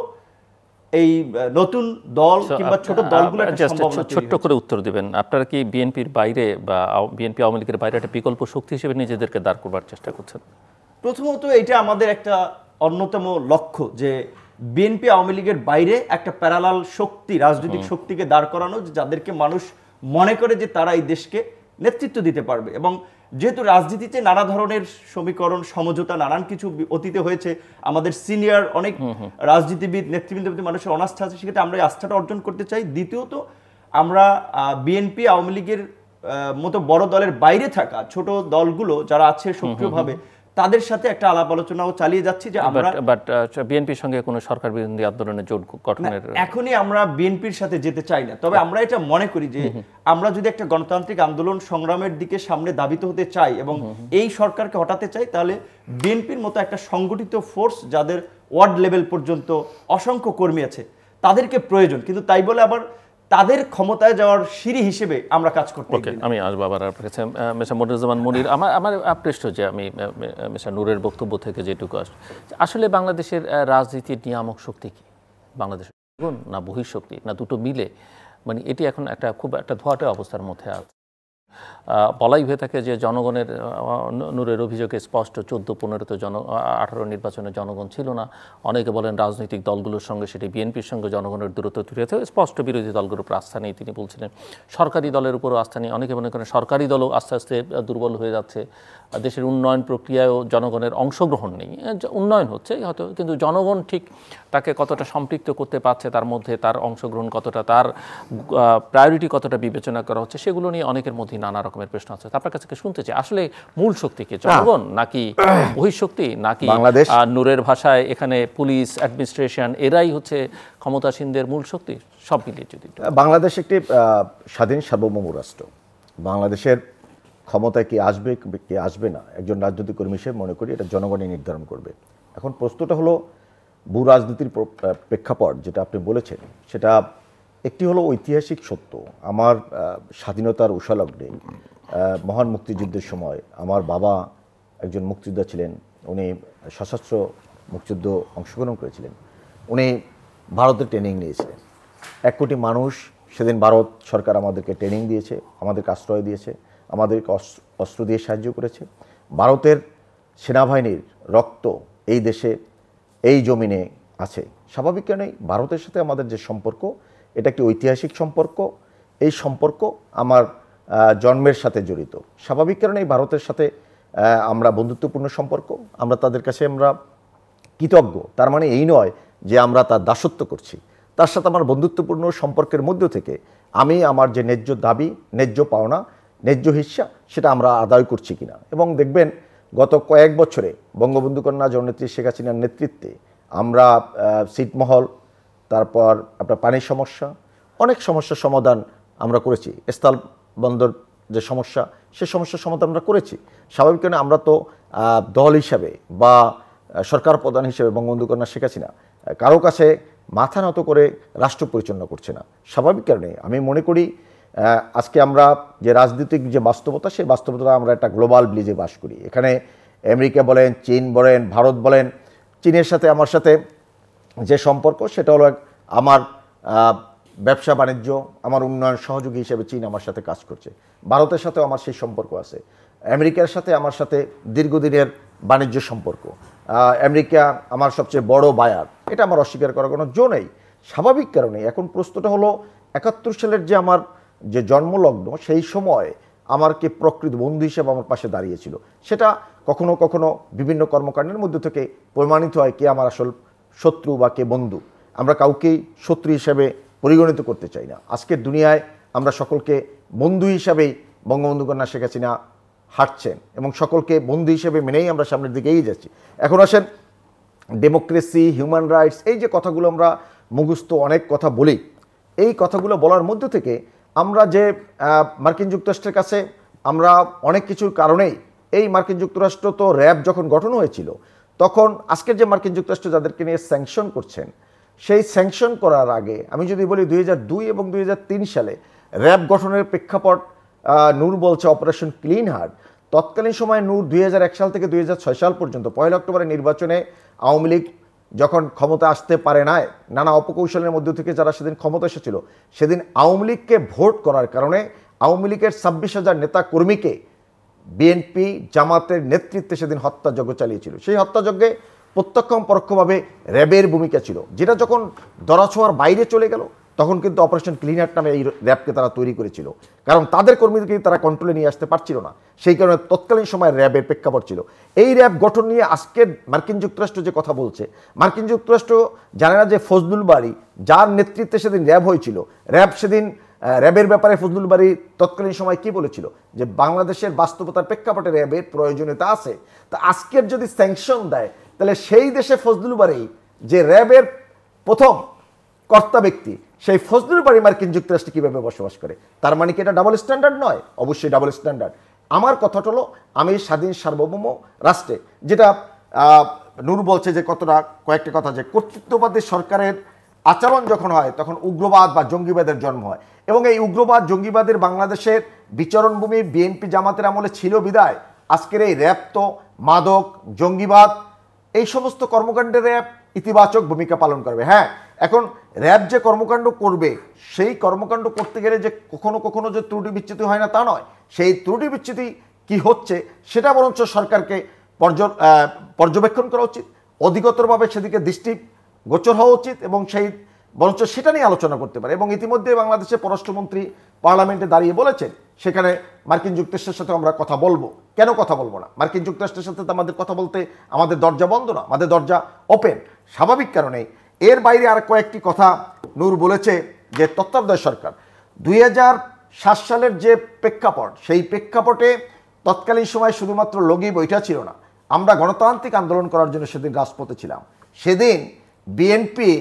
S3: এই নতুন দল কিংবা ছোট দলগুলো
S1: ছোট্ট করে উত্তর দিবেন, আপনারা কি বিএনপির বাইরে বা বিএনপি আওয়ামী লীগের বাইরে একটা বিকল্প শক্তি হিসেবে নিজেদেরকে দাঁড় করবার চেষ্টা করছেন?
S3: প্রথমত এটা আমাদের একটা অন্যতম লক্ষ্য যে বিএনপি আওয়ামী লীগের বাইরে একটা প্যারালাল শক্তি, রাজনৈতিক শক্তিকে দাঁড় করানো, যাদেরকে মানুষ মনে করে যে তারা এই দেশকে নেতৃত্ব দিতে পারবে। এবং যেহেতু রাজনীতিতে নানা ধরনের সমীকরণ, সমঝোতা, নানান কিছু অতীতে হয়েছে, আমাদের সিনিয়র অনেক রাজনীতিবিদ, নেতৃবৃন্দ মানুষের অনাস্থা আছে, সেক্ষেত্রে আমরা এই আস্থাটা অর্জন করতে চাই। দ্বিতীয়ত আমরা বিএনপি আওয়ামী লীগের মতো বড় দলের বাইরে থাকা ছোট দলগুলো যারা আছে সক্রিয়ভাবে, তাদের সাথে একটা আলাপ আলোচনাও চালিয়ে যাচ্ছি যে আমরা
S1: বাট বিএনপির সঙ্গে কোনো সরকার বিরোধী আন্দোলনের জোট গঠনের
S3: এখনই আমরা বিএনপির সাথে যেতে চাই না। তবে আমরা এটা মনে করি যে আমরা যদি একটা গণতান্ত্রিক আন্দোলন সংগ্রামের দিকে সামনে দাবিত হতে চাই এবং এই সরকারকে হটাতে চাই, তাহলে বিএনপির মতো একটা সংগঠিত ফোর্স যাদের ওয়ার্ড লেভেল পর্যন্ত অসংখ্য কর্মী আছে তাদেরকে প্রয়োজন। কিন্তু তাই বলে আবার তাদের ক্ষমতায় যাওয়ার সিঁড়ি হিসেবে আমরা কাজ করতে
S1: ওকে আমি আসবো আবার আপনার কাছে। মিস্টার মনিরুজ্জামান মনির, আমার আমার আপৃষ্ট যে আমি মিস্টার নূরের বক্তব্য থেকে যেটুকু আস, আসলে বাংলাদেশের রাজনীতির নিয়ামক শক্তি কি? বাংলাদেশের না বহিঃশক্তি না দুটো মিলে? মানে এটি এখন একটা খুব একটা ধোয়াটে অবস্থার মধ্যে আছে। বলাই হয়ে থাকে যে জনগণের, নূরের অভিযোগে স্পষ্ট চোদ্দ পনেরোতে জন আঠারো নির্বাচনে জনগণ ছিল না। অনেকে বলেন রাজনৈতিক দলগুলোর সঙ্গে, সেটি বিএনপির সঙ্গে জনগণের দূরত্ব তৈরি হয়েছে, স্পষ্ট বিরোধী দলগুলোর উপর আস্থা নেই তিনি বলছিলেন, সরকারি দলের উপরও আস্থা নেই। অনেকে মনে করেন সরকারি দলও আস্তে আস্তে দুর্বল হয়ে যাচ্ছে, দেশের উন্নয়ন প্রক্রিয়ায়ও জনগণের অংশগ্রহণ নেই। উন্নয়ন হচ্ছে হয়তো, কিন্তু জনগণ ঠিক তাকে কতটা সম্পৃক্ত করতে পারছে, তার মধ্যে তার অংশগ্রহণ কতটা, তার প্রায়োরিটি কতটা বিবেচনা করা হচ্ছে, সেগুলো নিয়ে অনেকের মধ্যে নানা রকমের প্রশ্ন আছে। আপনার কাছে শুনতে চাই আসলে মূল শক্তি কি, জনগণ নাকি বহিঃশক্তি, নাকি নূরের ভাষায় এখানে পুলিশ, অ্যাডমিনিস্ট্রেশন, এরাই হচ্ছে ক্ষমতাসীনদের মূল শক্তি? সব মিলিয়ে যদি
S2: বাংলাদেশ একটি স্বাধীন সার্বভৌম রাষ্ট্র, বাংলাদেশের ক্ষমতায় কি আসবে কি আসবে না একজন রাজনৈতিক কর্মী হিসেবে মনে করি এটা জনগণই নির্ধারণ করবে। এখন প্রশ্নটা হলো ভূ রাজনীতির প্রেক্ষাপট যেটা আপনি বলেছেন, সেটা একটি হলো ঐতিহাসিক সত্য। আমার স্বাধীনতার উষালগ্নে মহান মুক্তিযুদ্ধের সময় আমার বাবা একজন মুক্তিযোদ্ধা ছিলেন, উনি সশস্ত্র মুক্তিযুদ্ধ অংশগ্রহণ করেছিলেন, উনি ভারতে ট্রেনিং নিয়েছিলেন। এক কোটি মানুষ সেদিন ভারত সরকার আমাদেরকে ট্রেনিং দিয়েছে, আমাদেরকে আশ্রয় দিয়েছে, আমাদেরকে অস্ত্র দিয়ে সাহায্য করেছে। ভারতের সেনাবাহিনীর রক্ত এই দেশে এই জমিনে আছে। স্বাভাবিক কারণেই ভারতের সাথে আমাদের যে সম্পর্ক, এটা একটি ঐতিহাসিক সম্পর্ক। এই সম্পর্ক আমার জন্মের সাথে জড়িত। স্বাভাবিক কারণেই ভারতের সাথে আমরা বন্ধুত্বপূর্ণ সম্পর্ক, আমরা তাদের কাছে আমরা কৃতজ্ঞ। তার মানে এই নয় যে আমরা তার দাসত্ব করছি। তার সাথে আমার বন্ধুত্বপূর্ণ সম্পর্কের মধ্য থেকে আমি আমার যে ন্যায্য দাবি, ন্যায্য পাওনা, ন্যায্য হিস্সা, সেটা আমরা আদায় করছি কিনা। এবং দেখবেন গত কয়েক বছরে বঙ্গবন্ধু কন্যা জননেত্রী শেখ হাসিনার নেতৃত্বে আমরা ছিটমহল, তারপর আপনার পানির সমস্যা, অনেক সমস্যার সমাধান আমরা করেছি। স্থল বন্দর যে সমস্যা, সে সমস্যার সমাধান আমরা করেছি। স্বাভাবিক কারণে আমরা তো দল হিসাবে বা সরকার প্রধান হিসেবে বঙ্গবন্ধু কন্যা শেখ হাসিনা কারো কাছে মাথা নত করে রাষ্ট্র পরিচালনা করছে না। স্বাভাবিক কারণে আমি মনে করি আজকে আমরা যে রাজনৈতিক যে বাস্তবতা, সেই বাস্তবতা আমরা একটা গ্লোবাল ভিলেজে বাস করি। এখানে আমেরিকা বলেন, চীন বলেন, ভারত বলেন, চীনের সাথে আমার সাথে যে সম্পর্ক সেটা হলো আমার ব্যবসা বাণিজ্য, আমার উন্নয়ন সহযোগী হিসেবে চীন আমার সাথে কাজ করছে। ভারতের সাথেও আমার সেই সম্পর্ক আছে। আমেরিকার সাথে আমার সাথে দীর্ঘদিনের বাণিজ্য সম্পর্ক। আমেরিকা আমার সবচেয়ে বড় বায়ার, এটা আমার অস্বীকার করার কোনো জো নেই। স্বাভাবিক কারণে এখন প্রশ্নটা হলো একাত্তর সালের যে আমার যে জন্মলগ্ন, সেই সময় আমার কে প্রকৃত বন্ধু হিসেবে আমার পাশে দাঁড়িয়েছিল, সেটা কখনো কখনো বিভিন্ন কর্মকাণ্ডের মধ্যে থেকে প্রমাণিত হয় কে আমার আসল শত্রু বা কে বন্ধু। আমরা কাউকেই শত্রু হিসেবে পরিগণিত করতে চাই না। আজকের দুনিয়ায় আমরা সকলকে বন্ধু হিসাবেই বঙ্গবন্ধু কন্যা শেখ হাসিনা হাঁটছেন এবং সকলকে বন্ধু হিসেবে মেনেই আমরা সামনের দিকে এগিয়ে যাচ্ছি। এখন আসেন ডেমোক্রেসি, হিউম্যান রাইটস, এই যে কথাগুলো আমরা মুখস্থ অনেক কথা বলি, এই কথাগুলো বলার মধ্য থেকে আমরা যে মার্কিন যুক্তরাষ্ট্রের কাছে আমরা অনেক কিছুর কারণেই, এই মার্কিন যুক্তরাষ্ট্র তো র্যাব যখন গঠন হয়েছিল তখন আজকের যে মার্কিন যুক্তরাষ্ট্র যাদেরকে নিয়ে স্যাংশন করছেন, সেই স্যাংশন করার আগে আমি যদি বলি দুই হাজার দুই এবং দুই হাজার তিন সালে র্যাব গঠনের প্রেক্ষাপট নূর বলছে অপারেশন ক্লিন হার্ট। তৎকালীন সময় নূর দুই হাজার এক সাল থেকে দুই হাজার ছয় সাল পর্যন্ত পয়লা অক্টোবরের নির্বাচনে আওয়ামী লীগ যখন ক্ষমতা আসতে পারে নাই, নানা অপকৌশলের মধ্যে থেকে যারা সেদিন ক্ষমতা এসেছিল, সেদিন আওয়ামী লীগকে ভোট করার কারণে আওয়ামী লীগের ছাব্বিশ হাজার নেতা কর্মীকে বিএনপি জামাতের নেতৃত্বে সেদিন হত্যাযজ্ঞ চালিয়েছিল। সেই হত্যাযজ্ঞে প্রত্যক্ষ পরোক্ষভাবে র্যাবের ভূমিকা ছিল, যেটা যখন ধরাছোঁয়ার বাইরে চলে গেল তখন কিন্তু অপারেশন ক্লিন হার্ট নামে এই র্যাবকে তারা তৈরি করেছিল, কারণ তাদের কর্মীদেরকে তারা কন্ট্রোলে নিয়ে আসতে পারছিল না। সেই কারণে তৎকালীন সময় র্যাবের প্রেক্ষাপট ছিল। এই র্যাব গঠন নিয়ে আজকের মার্কিন যুক্তরাষ্ট্র যে কথা বলছে, মার্কিন যুক্তরাষ্ট্র জানে না যে ফজলুল বারী যার নেতৃত্বে সেদিন র্যাব হয়েছিল, র্যাব সেদিন র্যাবের ব্যাপারে ফজলুল বারী তৎকালীন সময় কি বলেছিল, যে বাংলাদেশের বাস্তবতার প্রেক্ষাপটে র্যাবের প্রয়োজনীয়তা আছে। তা আজকের যদি স্যাংশন দেয়, তাহলে সেই দেশে ফজলুল বারী যে র্যাবের প্রথম কর্তা ব্যক্তি, সেই ফজলুল বারী মার্কিন যুক্তরাষ্ট্রে কীভাবে বসবাস করে? তার মানে কি এটা ডাবল স্ট্যান্ডার্ড নয়? অবশ্যই ডাবল স্ট্যান্ডার্ড। আমার কথাটা হলো আমি স্বাধীন সার্বভৌম রাষ্ট্রে, যেটা নূর বলছে যে কতটা কয়েকটা কথা, যে কর্তৃত্ববাদী সরকারের আচরণ যখন হয় তখন উগ্রবাদ বা জঙ্গিবাদের জন্ম হয়, এবং এই উগ্রবাদ জঙ্গিবাদের বাংলাদেশের বিচরণভূমি বিএনপি জামাতের আমলে ছিল বিদায় আজকের এই র্যাব তো মাদক, জঙ্গিবাদ, এই সমস্ত কর্মকাণ্ডে র্যাব ইতিবাচক ভূমিকা পালন করবে। হ্যাঁ, এখন র্যাব যে কর্মকাণ্ড করবে, সেই কর্মকাণ্ড করতে গেলে যে কখনো কখনো যে ত্রুটি বিচ্যুতি হয় না তা নয়, সেই ত্রুটি বিচ্যুতি কি হচ্ছে সেটা বরঞ্চ সরকারকে পর্যবেক্ষণ করা উচিত, অধিকতরভাবে সেদিকে দৃষ্টি গোচর হওয়া উচিত, এবং সেই বরঞ্চ সেটা নিয়ে আলোচনা করতে পারে। এবং ইতিমধ্যে বাংলাদেশের পররাষ্ট্রমন্ত্রী পার্লামেন্টে দাঁড়িয়ে বলেছেন সেখানে মার্কিন যুক্তরাষ্ট্রের সাথে আমরা কথা বলবো। কেন কথা বলবো না? মার্কিন যুক্তরাষ্ট্রের সাথে তো আমাদের কথা বলতে আমাদের দরজা বন্ধ না, আমাদের দরজা ওপেন। স্বাভাবিক কারণে এর বাইরে আর কয়েকটি কথা নূর বলেছে, যে তত্ত্বাবধায়ক সরকার দুই হাজার সাত সালের যে প্রেক্ষাপট, সেই প্রেক্ষাপটে তৎকালীন সময় শুধুমাত্র লগি বৈঠা ছিল না, আমরা গণতান্ত্রিক আন্দোলন করার জন্য সেদিন রাজপথে ছিলাম। সেদিন বিএনপি,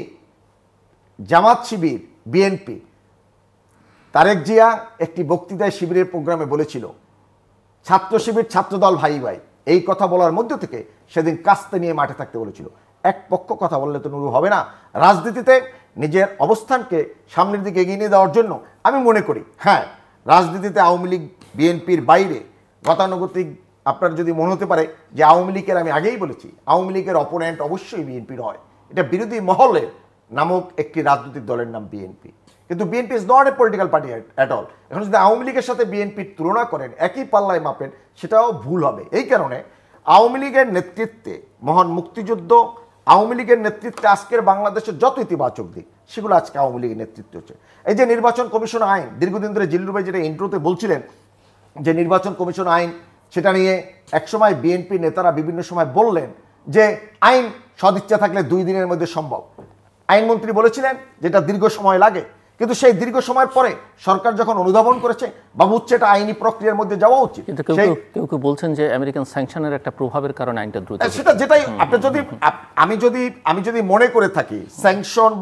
S2: জামাত শিবির, বিএনপি, তারেক জিয়া একটি বক্তৃতায় শিবিরের প্রোগ্রামে বলেছিল ছাত্র শিবির ছাত্রদল ভাই ভাই, এই কথা বলার মধ্য থেকে সেদিন কাস্তে নিয়ে মাঠে থাকতে বলেছিল। এক পক্ষ কথা বললে তো নুরু হবে না। রাজনীতিতে নিজের অবস্থানকে সামনের দিকে এগিয়ে নিয়ে দেওয়ার জন্য আমি মনে করি, হ্যাঁ, রাজনীতিতে আওয়ামী লীগ বিএনপির বাইরে গতানুগতিক আপনার যদি মনে হতে পারে যে আওয়ামী লীগের, আমি আগেই বলেছি আওয়ামী লীগের অপোনেন্ট অবশ্যই বিএনপির হয়, এটা বিরোধী মহলের নামক একটি রাজনৈতিক দলের নাম বিএনপি, কিন্তু BNP is not a political party at all. এখন যদি আওয়ামী লীগের সাথে বিএনপির তুলনা করেন, একই পাল্লায় মাপেন, সেটাও ভুল হবে। এই কারণে আওয়ামী লীগের নেতৃত্বে মহান মুক্তিযুদ্ধ, আওয়ামী লীগের নেতৃত্বে আজকের বাংলাদেশের যত ইতিবাচক দিক, সেগুলো আজকে আওয়ামী লীগের নেতৃত্বে হচ্ছে। এই যে নির্বাচন কমিশন আইন, দীর্ঘদিন ধরে জিল্লুর ভাই যেটা ইন্ট্রোতে বলছিলেন যে নির্বাচন কমিশন আইন, সেটা নিয়ে একসময় বিএনপি নেতারা বিভিন্ন সময় বললেন যে আইন সদিচ্ছা থাকলে দুই দিনের মধ্যে সম্ভব। আইনমন্ত্রী বলেছিলেন যেটা দীর্ঘ সময় লাগে, কিন্তু সেই দীর্ঘ সময়ের পরে সরকার যখন অনুধাবন করেছে বা বুঝছে এটা আইনি প্রক্রিয়ার মধ্যে যাওয়া উচিত।
S1: কিন্তু কেউ কেউ বলছেন যে আমেরিকান স্যাংশনের একটা প্রভাবের কারণে আইনটা দ্রুত,
S2: সেটা যেটাই আপনি যদি আমি যদি আমি যদি মনে করে থাকি স্যাংশন বা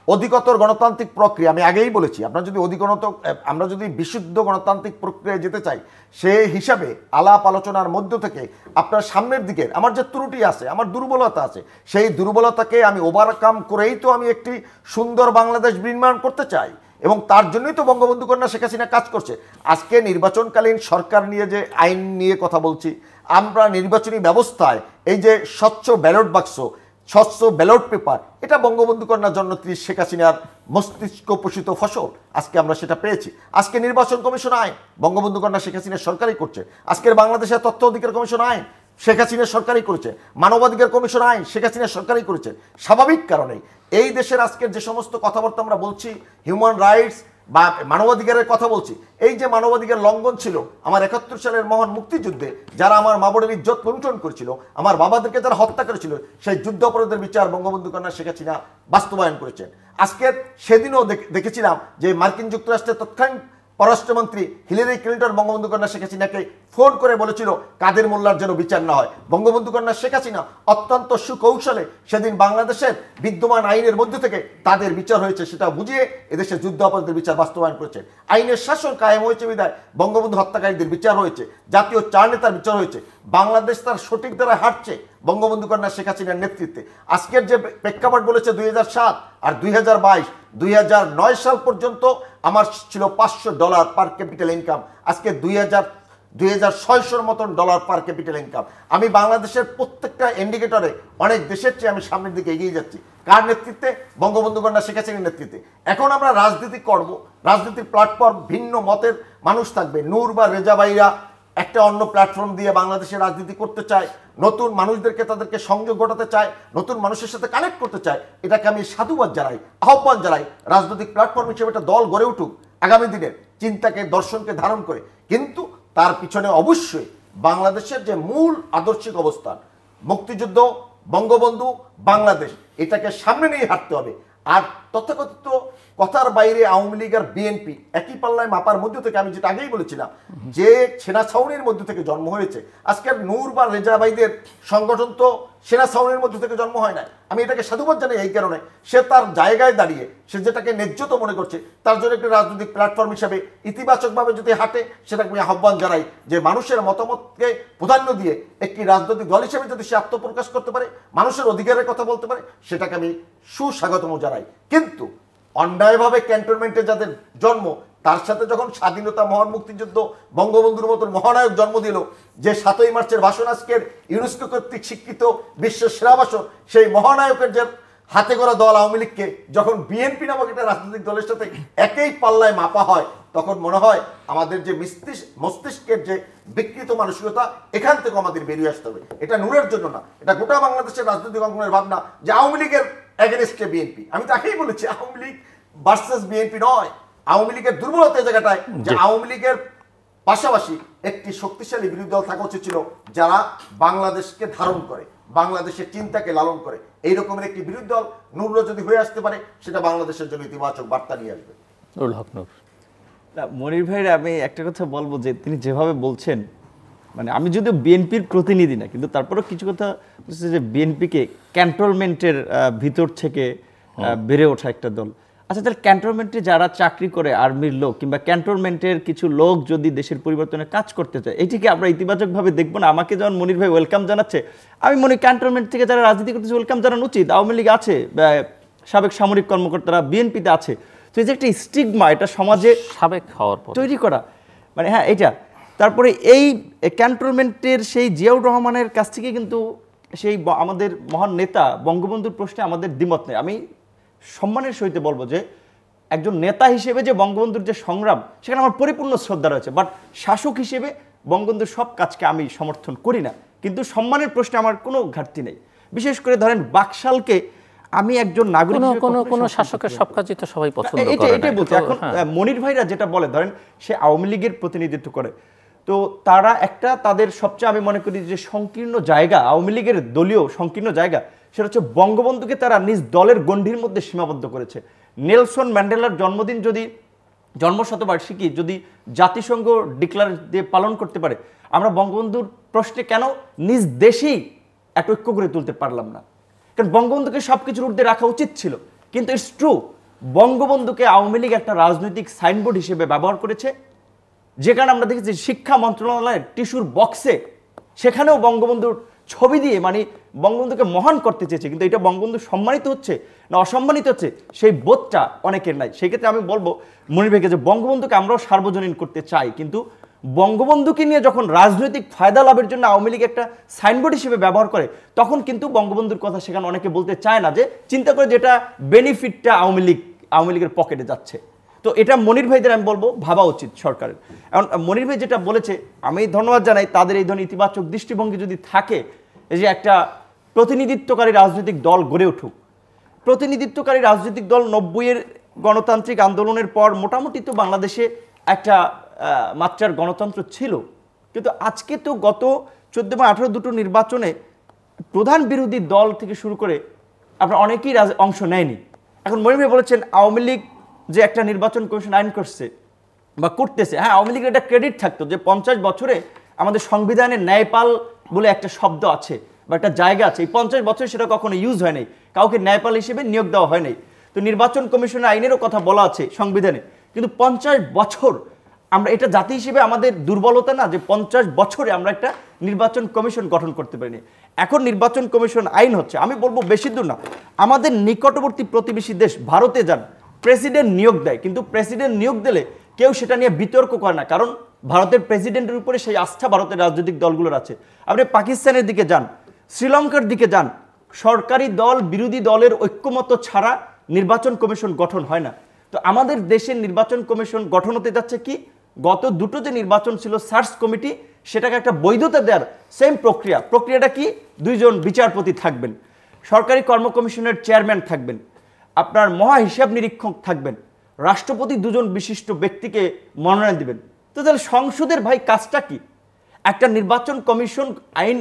S2: অধিকতর গণতান্ত্রিক প্রক্রিয়া, আমি আগেই বলেছি, আপনারা যদি অধিগণত আমরা যদি বিশুদ্ধ গণতান্ত্রিক প্রক্রিয়ায় যেতে চাই, সে হিসাবে আলাপ আলোচনার মধ্য থেকে আপনার সামনের দিকের আমার যে ত্রুটি আছে, আমার দুর্বলতা আছে, সেই দুর্বলতাকে আমি ওভারকাম করেই তো আমি একটি সুন্দর বাংলাদেশ নির্মাণ করতে চাই, এবং তার জন্যই তো বঙ্গবন্ধু কন্যা শেখ হাসিনা কাজ করছে। আজকে নির্বাচনকালীন সরকার নিয়ে যে আইন নিয়ে কথা বলছি, আমরা নির্বাচনী ব্যবস্থায় এই যে স্বচ্ছ ব্যালট বাক্স, স্বচ্ছ ব্যালট পেপার, এটা বঙ্গবন্ধু কন্যা জননেত্রী শেখ হাসিনার মস্তিষ্ক পোষিত ফসল। আজকে আমরা সেটা পেয়েছি। আজকে নির্বাচন কমিশন আইন বঙ্গবন্ধু কন্যা শেখ হাসিনার সরকারই করছে। আজকের বাংলাদেশের তথ্য অধিকার কমিশন আইন শেখ হাসিনার সরকারই করেছে। মানবাধিকার কমিশন আইন শেখ হাসিনার সরকারই করেছে। স্বাভাবিক কারণেই এই দেশের আজকের যে সমস্ত কথাবার্তা আমরা বলছি, হিউম্যান রাইটস বা মানবাধিকারের কথা বলছি, এই যে মানবাধিকার লঙ্ঘন ছিল আমার একাত্তর সালের মহান মুক্তিযুদ্ধে, যারা আমার মা বোনের ইজ্জত লুণ্ঠন করেছিল, আমার বাবাদেরকে যারা হত্যা করেছিল, সেই যুদ্ধ অপরাধের বিচার বঙ্গবন্ধু কন্যা শেখ হাসিনা বাস্তবায়ন করেছেন। আজকের সেদিনও দেখেছিলাম যে মার্কিন যুক্তরাষ্ট্রের তৎকালীন পররাষ্ট্রমন্ত্রী হিলারি ক্লিন্টন বঙ্গবন্ধু কন্যা শেখ হাসিনাকে ফোন করে বলেছিল কাদের মোল্লার যেন বিচার না হয়। বঙ্গবন্ধু কন্যা শেখ হাসিনা অত্যন্ত সুকৌশলে সেদিন বাংলাদেশের বিদ্যমান আইনের মধ্যে থেকে তাদের বিচার হয়েছে সেটা বুঝিয়ে এদেশে যুদ্ধ অপরাধের বিচার বাস্তবায়ন করেছে। আইনের শাসন কায়েম হয়েছে বিধায় বঙ্গবন্ধু হত্যাকারীদের বিচার হয়েছে, জাতীয় চার নেতার বিচার হয়েছে। বাংলাদেশ তার সঠিক দ্বারা হাঁটছে বঙ্গবন্ধু কন্যা শেখ হাসিনার নেতৃত্বে। আজকের যে প্রেক্ষাপট বলেছে দুই হাজার সাত আর দুই হাজার বাইশ দুই হাজার নয় সাল পর্যন্ত আমার ছিল পাঁচশো ডলার পার ক্যাপিটাল ইনকাম, আজকে দুই হাজার দুই হাজার ছয়শোর মতন ডলার পার ক্যাপিটাল ইনকাম। আমি বাংলাদেশের প্রত্যেকটা ইন্ডিকেটরে অনেক দেশের চেয়ে আমি সামনের দিকে এগিয়ে যাচ্ছি। কার নেতৃত্বে? বঙ্গবন্ধু কন্যা শেখ হাসিনার নেতৃত্বে। এখন আমরা রাজনীতি করব, রাজনীতির প্ল্যাটফর্ম ভিন্ন মতের মানুষ থাকবে। নূর বা রেজা ভাইরা একটা অন্য প্ল্যাটফর্ম দিয়ে বাংলাদেশের রাজনীতি করতে চায়, নতুন মানুষদেরকে তাদেরকে সংযোগ ঘটাতে চায়, নতুন মানুষের সাথে কানেক্ট করতে চায়। এটাকে আমি সাধুবাদ জানাই, আহ্বান জানাই, রাজনৈতিক প্ল্যাটফর্ম হিসেবে একটা দল গড়ে উঠুক আগামী দিনের চিন্তাকে, দর্শনকে ধারণ করে। কিন্তু তার পিছনে অবশ্যই বাংলাদেশের যে মূল আদর্শিক অবস্থান, মুক্তিযুদ্ধ, বঙ্গবন্ধু, বাংলাদেশ, এটাকে সামনে নিয়ে হাঁটতে হবে। আর তথাকথিত কথার বাইরে আওয়ামী লীগ আর বিএনপি একই পাল্লায় মাপার মধ্য থেকে, আমি যেটা আগেই বলেছিলাম, যে সেনা ছাউনির মধ্য থেকে জন্ম হয়েছে। আজকের নূর বা রেজা ভাইদের সংগঠন তো সেনা ছাউনির মধ্য থেকে জন্ম হয় না। আমি এটাকে সাধুবাদ জানাই এই কারণে, সে তার জায়গায় দাঁড়িয়ে সে যেটাকে ন্যায্যত মনে করছে, তার জন্য একটি রাজনৈতিক প্ল্যাটফর্ম হিসাবে ইতিবাচকভাবে যদি হাঁটে, সেটাকে আমি আহ্বান জানাই যে মানুষের মতামতকে প্রাধান্য দিয়ে একটি রাজনৈতিক দল হিসেবে যদি সে আত্মপ্রকাশ করতে পারে, মানুষের অধিকারের কথা বলতে পারে, সেটাকে আমি সুস্বাগতম জানাই। কিন্তু অন্যায়ভাবে ক্যান্টনমেন্টে যাদের জন্ম, তার সাথে যখন স্বাধীনতা, মহান মুক্তিযুদ্ধ, বঙ্গবন্ধুর মতন মহানায়ক জন্ম দিল, যে সাতই মার্চের ভাষণ আজকের ইউনেস্কো কর্তৃক স্বীকৃত বিশ্বের সেরা ভাষণ, সেই মহানায়কের যে হাতে গড়া দল আওয়ামী লীগকে যখন বিএনপি নামক একটা রাজনৈতিক দলের সাথে একই পাল্লায় মাপা হয়, তখন মনে হয় আমাদের যে মস্তিষ্কের যে বিকৃত মানসিকতা, এখান থেকে আমাদের বেরিয়ে আসতে হবে। এটা নূরের জন্য না, এটা গোটা বাংলাদেশের রাজনৈতিক অঙ্গনের ভাবনা যে আওয়ামী লীগের এগেনস্টে বিএনপি। আমি তাকেই বলেছি আওয়ামী লীগ ভার্সেস বিএনপি নয়। আওয়ামী লীগের দুর্বলতা এই জায়গাটায় যে আওয়ামী লীগের পাশাপাশি একটি শক্তিশালী বিরোধী দল থাকা উচিত ছিল, যারা বাংলাদেশকে ধারণ করে, বাংলাদেশের চিন্তাকে লালন করে। এই রকমের একটি বিরোধী দল নূর যদি হয়ে আসতে পারে, সেটা বাংলাদেশের জন্য ইতিবাচক বার্তা নিয়ে আসবে।
S1: নুরুল হক নূর,
S3: মনির ভাইয়ের আমি একটা কথা বলবো যে তিনি যেভাবে বলছেন, মানে আমি যদিও বিএনপির প্রতিনিধি না, কিন্তু তারপরেও কিছু কথা বলছে যে বিএনপিকে ক্যান্টনমেন্টের ভিতর থেকে বেড়ে ওঠা একটা দল। আচ্ছা, তাহলে ক্যান্টনমেন্টে যারা চাকরি করে আর্মির লোক কিংবা ক্যান্টনমেন্টের কিছু লোক যদি দেশের পরিবর্তনে কাজ করতে চায়, এটিকে আমরা ইতিবাচকভাবে দেখবো না? আমাকে যেমন মনির ভাই ওয়েলকাম জানাচ্ছে, আমি মনে ক্যান্টনমেন্ট থেকে যারা রাজনীতি করতেছে ওয়েলকাম জানানো উচিত। আওয়ামী লীগ আছে, সাবেক সামরিক কর্মকর্তারা বিএনপিতে আছে, তো এই যে একটা স্টিগমা, এটা সমাজে
S1: সাবেক হওয়ার পর
S3: তৈরি করা, মানে হ্যাঁ এটা। তারপরে এই ক্যান্টনমেন্টের সেই জিয়াউর রহমানের কাছ থেকে কিন্তু সেই আমাদের মহান নেতা বঙ্গবন্ধুর প্রশ্নে আমাদের দ্বিমত নেই। আমি সম্মানের সহিত বলবো যে একজন নেতা হিসেবে যে বঙ্গবন্ধুর যে সংগ্রাম, সেখানে আমার পরিপূর্ণ শ্রদ্ধা রয়েছে, বাট শাসক হিসেবে বঙ্গবন্ধুর সব কাজকে আমি সমর্থন করি না। কিন্তু সম্মানের প্রশ্নে আমার কোনো ঘাটতি নেই। বিশেষ করে ধরেন বাকশালকে আমি একজন নাগরিক,
S1: কোনো কোনো শাসকের সব কাজই তো সবাই পছন্দ করে,
S3: এটা এটাই বলছি। এখন মনির ভাইরা যেটা বলে, ধরেন সে আওয়ামী লীগের প্রতিনিধিত্ব করে, তো তারা একটা তাদের সবচেয়ে আমি মনে করি যে সংকীর্ণ জায়গা, আওয়ামী লীগের দলীয় সংকীর্ণ জায়গা, সেটা হচ্ছে বঙ্গবন্ধুকে তারা নিজ দলের গণ্ডির মধ্যে সীমাবদ্ধ করেছে। নেলসন ম্যান্ডেলার জন্মদিন যদি, জন্মশতবার্ষিকী যদি জাতিসংঘ ডিক্লার দিয়ে পালন করতে পারে, আমরা বঙ্গবন্ধুর প্রশ্নে কেন নিজ দেশেই এক ঐক্য করে তুলতে পারলাম না? কারণ বঙ্গবন্ধুকে সব কিছুর ঊর্ধ্বে রাখা উচিত ছিল,
S4: কিন্তু ইটস ট্রু, বঙ্গবন্ধুকে আওয়ামী লীগ একটা রাজনৈতিক সাইনবোর্ড হিসেবে ব্যবহার করেছে, যেখানে আমরা দেখেছি শিক্ষা মন্ত্রণালয়ের টিস্যুর বক্সে সেখানেও বঙ্গবন্ধুর ছবি দিয়ে মানে বঙ্গবন্ধুকে মহান করতে চেয়েছে, কিন্তু এটা বঙ্গবন্ধু সম্মানিত হচ্ছে না অসম্মানিত হচ্ছে সেই বোধটা অনেকের নাই। সেই ক্ষেত্রে আমি বলবো মনির ভাইকে যে বঙ্গবন্ধুকে আমরাও সার্বজনীন করতে চাই, কিন্তু বঙ্গবন্ধুকে নিয়ে যখন রাজনৈতিক ফায়দা লাভের জন্য আওয়ামী লীগ একটা সাইনবোর্ড হিসেবে ব্যবহার করে, তখন কিন্তু বঙ্গবন্ধুর কথা সেখানে অনেকে বলতে চায় না, যে চিন্তা করে যেটা বেনিফিটটা আওয়ামী লীগ আওয়ামী লীগের পকেটে যাচ্ছে। তো এটা মনির ভাইদের আমি বলবো ভাবা উচিত সরকারের। এখন মনির ভাই যেটা বলেছে আমি ধন্যবাদ জানাই, তাদের এই ধরনের ইতিবাচক দৃষ্টিভঙ্গি যদি থাকে, এই যে একটা প্রতিনিধিত্বকারী রাজনৈতিক দল গড়ে উঠুক। প্রতিনিধিত্বকারী রাজনৈতিক দল নব্বইয়ের গণতান্ত্রিক আন্দোলনের পর মোটামুটি তো বাংলাদেশে একটা মাত্রার গণতন্ত্র ছিল, কিন্তু আজকে তো গত চোদ্দ বা আঠারো দুটো নির্বাচনে প্রধান বিরোধী দল থেকে শুরু করে আপনার অনেকেই অংশ নেয়নি। এখন মনির ভাই বলেছেন আওয়ামী লীগ যে একটা নির্বাচন কমিশন আইন করছে বা করতেছে, হ্যাঁ আওয়ামী লীগের একটা ক্রেডিট থাকতো যে পঞ্চাশ বছরে আমাদের সংবিধানে ন্যায়পাল বলে একটা শব্দ আছে বা একটা জায়গা আছে, এই পঞ্চাশ বছরে সেটা কখনো ইউজ হয় নাই, কাউকে ন্যায়পাল হিসেবে নিয়োগ দেওয়া হয় নাই। তো নির্বাচন কমিশনের আইনেরও কথা বলা আছে সংবিধানে, কিন্তু পঞ্চাশ বছর আমরা এটা জাতি হিসেবে আমাদের দুর্বলতা না যে পঞ্চাশ বছরে আমরা একটা নির্বাচন কমিশন গঠন করতে পারিনি। এখন নির্বাচন কমিশন আইন হচ্ছে, আমি বলবো বেশি দূর না, আমাদের নিকটবর্তী প্রতিবেশী দেশ ভারতে যান, প্রেসিডেন্ট নিয়োগ দেয়, কিন্তু প্রেসিডেন্ট নিয়োগ দিলে কেউ সেটা নিয়ে বিতর্ক করে না, কারণ ভারতের প্রেসিডেন্টের উপরে সেই আস্থা ভারতের রাজনৈতিক দলগুলোর আছে। আপনি পাকিস্তানের দিকে যান, শ্রীলঙ্কার দিকে যান, সরকারি দল বিরোধী দলের ঐক্যমত ছাড়া নির্বাচন কমিশন গঠন হয় না। তো আমাদের দেশের নির্বাচন কমিশন গঠন হতে যাচ্ছে কি, গত দুটো যে নির্বাচন ছিল সার্চ কমিটি, সেটাকে একটা বৈধতা দেওয়ার সেম প্রক্রিয়া। প্রক্রিয়াটা কি, দুইজন বিচারপতি থাকবেন, সরকারি কর্ম কমিশনের চেয়ারম্যান থাকবেন, আপনার মহা হিসাব নিরীক্ষক থাকবেন, রাষ্ট্রপতি দুজন বিশিষ্ট ব্যক্তিকে মনোনয়ন দিবেন। তো তাহলে সংসদের ভাই কাজটা কি? একটা নির্বাচন কমিশন আইন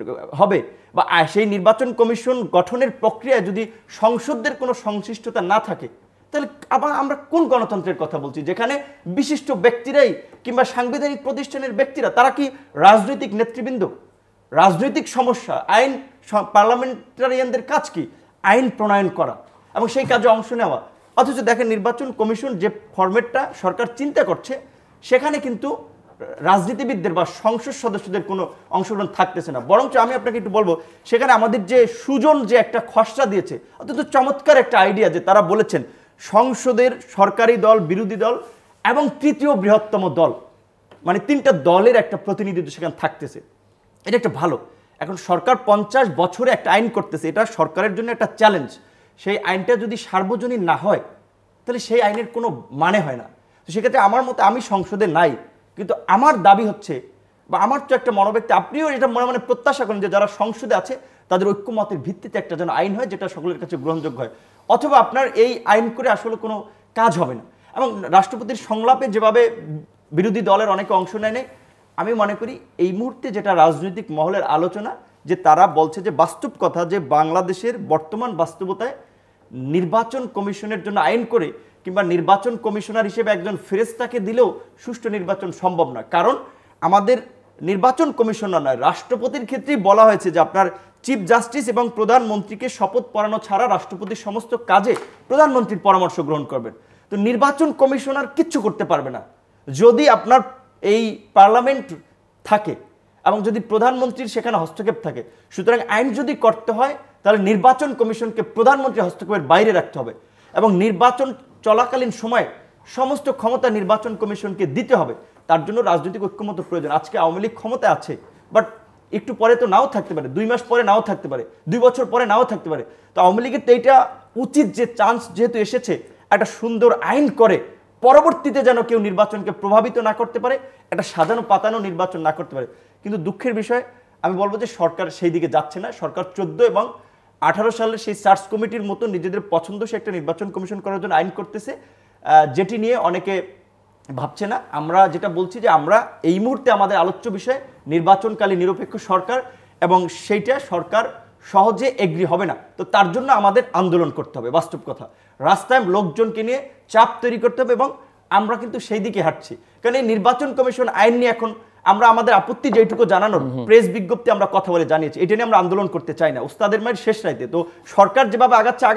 S4: হবে বা সেই নির্বাচন কমিশন গঠনের প্রক্রিয়ায় যদি সংসদের কোনো সংশ্লিষ্টতা না থাকে, তাহলে আবার আমরা কোন গণতন্ত্রের কথা বলছি, যেখানে বিশিষ্ট ব্যক্তিরাই কিংবা সাংবিধানিক প্রতিষ্ঠানের ব্যক্তিরা তারা কি রাজনৈতিক নেতৃবৃন্দ? রাজনৈতিক সমস্যা, আইন পার্লামেন্টারিয়ানদের কাজ কি? আইন প্রণয়ন করা এবং সেই কাজে অংশ নেওয়া। অথচ দেখেন নির্বাচন কমিশন যে ফরম্যাটটা সরকার চিন্তা করছে, সেখানে কিন্তু রাজনীতিবিদদের বা সংসদ সদস্যদের কোনো অংশগ্রহণ থাকতেছে না। বরঞ্চ আমি আপনাকে একটু বলবো, সেখানে আমাদের যে সুজন যে একটা খসড়া দিয়েছে, অত্যন্ত চমৎকার একটা আইডিয়া, যে তারা বলেছেন সংসদের সরকারি দল বিরোধী দল এবং তৃতীয় বৃহত্তম দল, মানে তিনটা দলের একটা প্রতিনিধিত্ব সেখানে থাকতেছে। এটা একটা ভালো। এখন সরকার পঞ্চাশ বছরে একটা আইন করতেছে, এটা সরকারের জন্য একটা চ্যালেঞ্জ। সেই আইনটা যদি সার্বজনীন না হয়, তাহলে সেই আইনের কোনো মানে হয় না। তো সেক্ষেত্রে আমার মতে, আমি সংসদে নাই, কিন্তু আমার দাবি হচ্ছে বা আমার তো একটা মনোব্যক্তি, আপনিও এটা মনে মনে প্রত্যাশা করেন যে যারা সংসদে আছে তাদের ঐক্যমতের ভিত্তিতে একটা যেন আইন হয় যেটা সকলের কাছে গ্রহণযোগ্য হয়। অথবা আপনার এই আইন করে আসলে কোনো কাজ হবে না। এবং রাষ্ট্রপতির সংলাপে যেভাবে বিরোধী দলের অনেকে অংশ নেয়, আমি মনে করি এই মুহূর্তে যেটা রাজনৈতিক মহলের আলোচনা, যে তারা বলছে যে বাস্তব কথা, যে বাংলাদেশের বর্তমান বাস্তবতায় নির্বাচন কমিশনের জন্য আইন করে কিংবা নির্বাচন কমিশনার হিসেবে একজন ফেরেশতাকে দিলেও সুষ্ঠু নির্বাচন সম্ভব না। কারণ আমাদের নির্বাচন কমিশনার নয়, রাষ্ট্রপতির ক্ষেত্রেই বলা হয়েছে যে আপনার চিফ জাস্টিস এবং প্রধানমন্ত্রীকে শপথ পড়ানো ছাড়া রাষ্ট্রপতির সমস্ত কাজে প্রধানমন্ত্রীর পরামর্শ গ্রহণ করবেন। তো নির্বাচন কমিশনার কিচ্ছু করতে পারবে না যদি আপনার এই পার্লামেন্ট থাকে এবং যদি প্রধানমন্ত্রীর সেখানে হস্তক্ষেপ থাকে। সুতরাং আইন যদি করতে হয়, তাহলে নির্বাচন কমিশনকে প্রধানমন্ত্রী হস্তক্ষেপের বাইরে রাখতে হবে এবং নির্বাচন চলাকালীন সময়ে সমস্ত ক্ষমতা নির্বাচন কমিশনকে দিতে হবে। তার জন্য রাজনৈতিক ঐক্যমত প্রয়োজন। আজকে আওয়ামী লীগ ক্ষমতায় আছে, বাট একটু পরে তো নাও থাকতে পারে, দুই মাস পরে নাও থাকতে পারে, দুই বছর পরে নাও থাকতে পারে। তো আওয়ামী লীগের তো এইটা উচিত যে চান্স যেহেতু এসেছে, একটা সুন্দর আইন করে পরবর্তীতে যেন কেউ নির্বাচনকে প্রভাবিত না করতে পারে, একটা সাজানো পাতানো নির্বাচন না করতে পারে। কিন্তু দুঃখের বিষয়, আমি বলবো যে সরকার সেই দিকে যাচ্ছে না। সরকার চোদ্দ এবং আঠারো সালের সেই সার্চ কমিটির মতো নিজেদের পছন্দসই একটা নির্বাচন কমিশন করার জন্য আইন করতেছে, যেটি নিয়ে অনেকে ভাবছে না। আমরা যেটা বলছি যে আমরা এই মুহূর্তে আমাদের আলোচ্য বিষয় নির্বাচনকালীন নিরপেক্ষ সরকার, এবং সেইটা সরকার সহজে এগ্রি হবে না। তো তার জন্য আমাদের আন্দোলন করতে হবে, বাস্তব কথা। রাস্তায় লোকজনকে নিয়ে চাপ তৈরি করতে হবে এবং আমরা কিন্তু সেই দিকে হাঁটছি। কারণ এই নির্বাচন কমিশন আইন নিয়ে এখন আমরা আমাদের আপত্তি যেটুকু জানানোর প্রেস বিজ্ঞপ্তি আমরা কথা বলে জানিয়েছি, এটা নিয়ে আমরা আন্দোলন করতে চাই না। উস্তাদের মায়ের শেষ রাইতে তো সরকার যেভাবে আগাচ্ছে আগাক,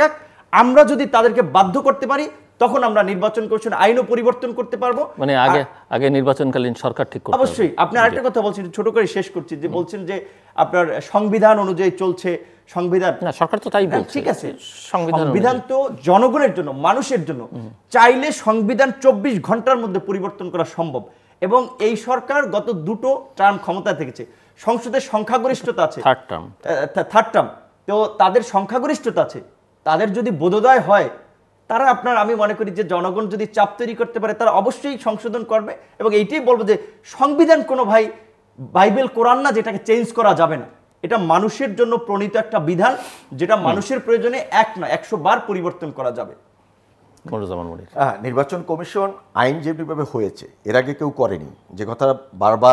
S4: আমরা যদি তাদেরকে বাধ্য করতে পারি তখন আমরা নির্বাচন কমিশন আইনও পরিবর্তন করতে পারবো।
S1: মানে আগে আগে নির্বাচনকালীন সরকার ঠিক করতে হবে।
S4: অবশ্যই। আপনি আরেকটা কথা বলছেন, ছোট করে শেষ করছি, যে বলছেন যে আপনার সংবিধান অনুযায়ী চলছে, সংবিধান
S1: না সরকার তো তাই বলছে।
S4: ঠিক আছে, সংবিধান তো জনগণের জন্য, মানুষের জন্য। চাইলে সংবিধান চব্বিশ ঘন্টার মধ্যে পরিবর্তন করা সম্ভব, এবং এই সরকার গত দুটো টার্ম ক্ষমতায় থেকেছে, সংসদের সংখ্যাগরিষ্ঠতা আছে,
S1: থার্ড টার্ম
S4: থার্ড টার্ম তো তাদের সংখ্যাগরিষ্ঠতা আছে। তাদের যদি বোধোদয় হয়, তারা আপনার, আমি মনে করি যে জনগণ যদি চাপ তৈরি করতে পারে, তারা অবশ্যই সংশোধন করবে। এবং এইটাই বলবো যে সংবিধান কোনো ভাই বাইবেল কোরআন না যেটাকে চেঞ্জ করা যাবে না। এটা মানুষের জন্য প্রণীত একটা বিধান, যেটা মানুষের প্রয়োজনে এক না একশো বার পরিবর্তন করা যাবে।
S1: মনিরুজ্জামান মনির,
S2: হ্যাঁ, নির্বাচন কমিশন আইন যেভাবে হয়েছে এর আগে কেউ করেনি, যে কথা বারবার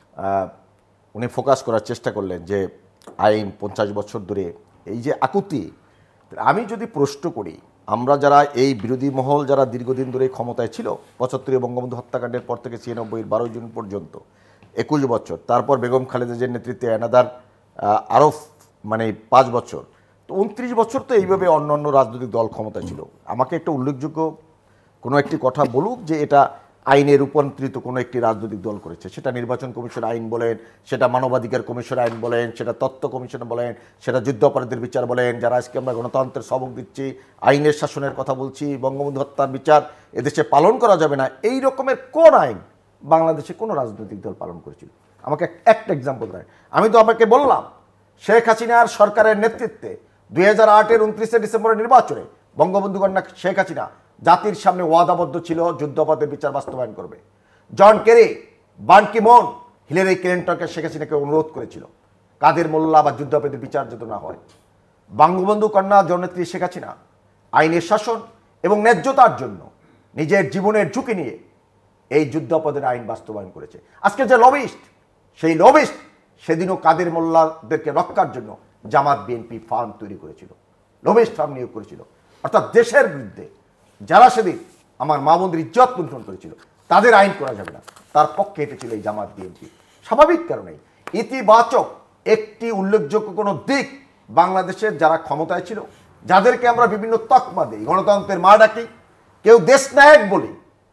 S2: উনি ফোকাস করার চেষ্টা করলেন যে আইন পঞ্চাশ বছর ধরে, এই যে আকুতি। আমি যদি প্রশ্ন করি, আমরা যারা এই বিরোধী মহল যারা দীর্ঘদিন ধরে ক্ষমতায় ছিল, পঁচাত্তরে বঙ্গবন্ধু হত্যাকাণ্ডের পর থেকে ছিয়ানব্বইয়ের বারোই জুন পর্যন্ত একুশ বছর, তারপর বেগম খালেদা জিয়ার নেতৃত্বে অ্যানাদার আরও মানে পাঁচ বছর, তো উনত্রিশ বছর তো এইভাবে অন্য অন্য রাজনৈতিক দল ক্ষমতা ছিল। আমাকে একটা উল্লেখযোগ্য কোনো একটি কথা বলুক যে এটা আইনে রূপান্তরিত কোনো একটি রাজনৈতিক দল করেছে, সেটা নির্বাচন কমিশন আইন বলেন, সেটা মানবাধিকার কমিশন আইন বলেন, সেটা তথ্য কমিশন বলেন, সেটা যুদ্ধাপরাধীদের বিচার বলেন, যারা আজকে আমরা গণতন্ত্রের সবক দিচ্ছি, আইনের শাসনের কথা বলছি, বঙ্গবন্ধু হত্যার বিচার এদেশে পালন করা যাবে না, এই রকমের কোন আইন বাংলাদেশে কোনো রাজনৈতিক দল পালন করেছিল? আমাকে একটা এক্সাম্পল দেয়। আমি তো আমাকে বললাম, শেখ হাসিনার সরকারের নেতৃত্বে দুই হাজার আটের উনত্রিশে ডিসেম্বরের নির্বাচনে বঙ্গবন্ধু কন্যা শেখ হাসিনা জাতির সামনে ওয়াদাবদ্ধ ছিল যুদ্ধাপরাধের বিচার বাস্তবায়ন করবে। জন কেরি, বান কি মুন, হিলারি ক্লিনটনকে শেখ হাসিনাকে অনুরোধ করেছিল কাদের মোল্লা বা যুদ্ধাপরাধের বিচার যাতে না হয়। বঙ্গবন্ধু কন্যা জননেত্রী শেখ হাসিনা আইনের শাসন এবং ন্যায্যতার জন্য নিজের জীবনের ঝুঁকি নিয়ে এই যুদ্ধাপরাধের আইন বাস্তবায়ন করেছে। আজকে যে লবিস্ট, সেই লবিস্ট সেদিনও কাদের মোল্লাদেরকে রক্ষার জন্য জামাত বিএনপি ফার্ম তৈরি করেছিল, লবিস্ট ফার্ম নিয়োগ করেছিল। অর্থাৎ দেশের বিরুদ্ধে যারা সেদিন আমার মা বোনদের ইজ্জত লুণ্ঠন করেছিল, তাদের আইন করা যাবে না, তার পক্ষে হেঁটেছিল এই জামাত বিএনপি। স্বাভাবিক কারণেই ইতিবাচক একটি উল্লেখযোগ্য কোনো দিক বাংলাদেশের যারা ক্ষমতায় ছিল, যাদেরকে আমরা বিভিন্ন তকমা দিই, গণতন্ত্রের মা ডাকি, কেউ দেশনায়ক বলি,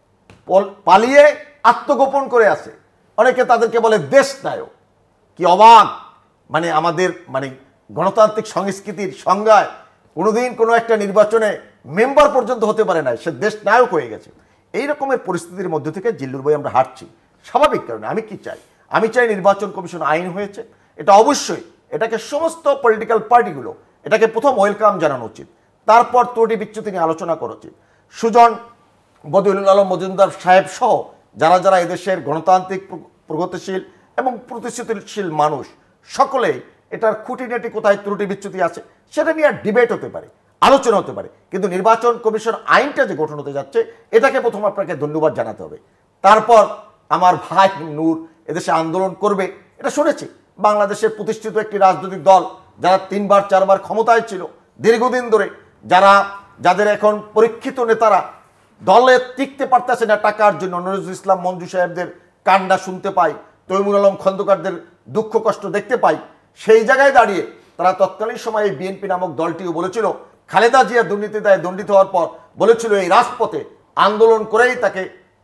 S2: পালিয়ে আত্মগোপন করে আসে, অনেকে তাদেরকে বলে দেশনায়ক। কি অবাক! মানে আমাদের মানে গণতান্ত্রিক সংস্কৃতির সংজ্ঞায় কোনোদিন কোনো একটা নির্বাচনে মেম্বার পর্যন্ত হতে পারে না, সে দেশ নায়ক হয়ে গেছে। এই রকমের পরিস্থিতির মধ্য থেকে জিল্লুর ভাই আমরা হাঁটছি। স্বাভাবিক কারণে আমি কি চাই? আমি চাই নির্বাচন কমিশন আইন হয়েছে, এটা অবশ্যই এটাকে সমস্ত পলিটিক্যাল পার্টিগুলো এটাকে প্রথম ওয়েলকাম জানানো উচিত, তারপর ত্রুটি বিচ্যুতি নিয়ে আলোচনা করা উচিত। সুজন, বদিউল আলম মজুমদার সাহেব সহ যারা যারা এদেশের গণতান্ত্রিক প্রগতিশীল এবং প্রতিশ্রুতিশীল মানুষ, সকলেই এটার খুঁটিনাটি কোথায় ত্রুটি বিচ্যুতি আছে সেটা নিয়ে ডিবেট হতে পারে, আলোচনা হতে পারে। কিন্তু নির্বাচন কমিশন আইনটা যে গঠন হতে যাচ্ছে এটাকে প্রথম আপনাকে ধন্যবাদ জানাতে হবে। তারপর আমার ভাই নূর এদেশে আন্দোলন করবে, এটা শুনেছি। বাংলাদেশের প্রতিষ্ঠিত একটি রাজনৈতিক দল যারা তিনবার চারবার ক্ষমতায় ছিল দীর্ঘদিন ধরে, যারা যাদের এখন পরীক্ষিত নেতারা দলে টিকতে পারতেছে না টাকার জন্য, নজরুল ইসলাম মঞ্জু সাহেবদের কান্ডা শুনতে পাই, তৈমুর আলম খন্দকারদের দুঃখ কষ্ট দেখতে পাই, সেই জায়গায় দাঁড়িয়ে তারা তৎকালীন সময়ে বিএনপি নামক দলটিও বলেছিল, খালেদা জিয়া দুর্নীতি দায়ে দণ্ডিত হওয়ার পর বলেছিল এই রাজপথে আন্দোলন করেই তাকে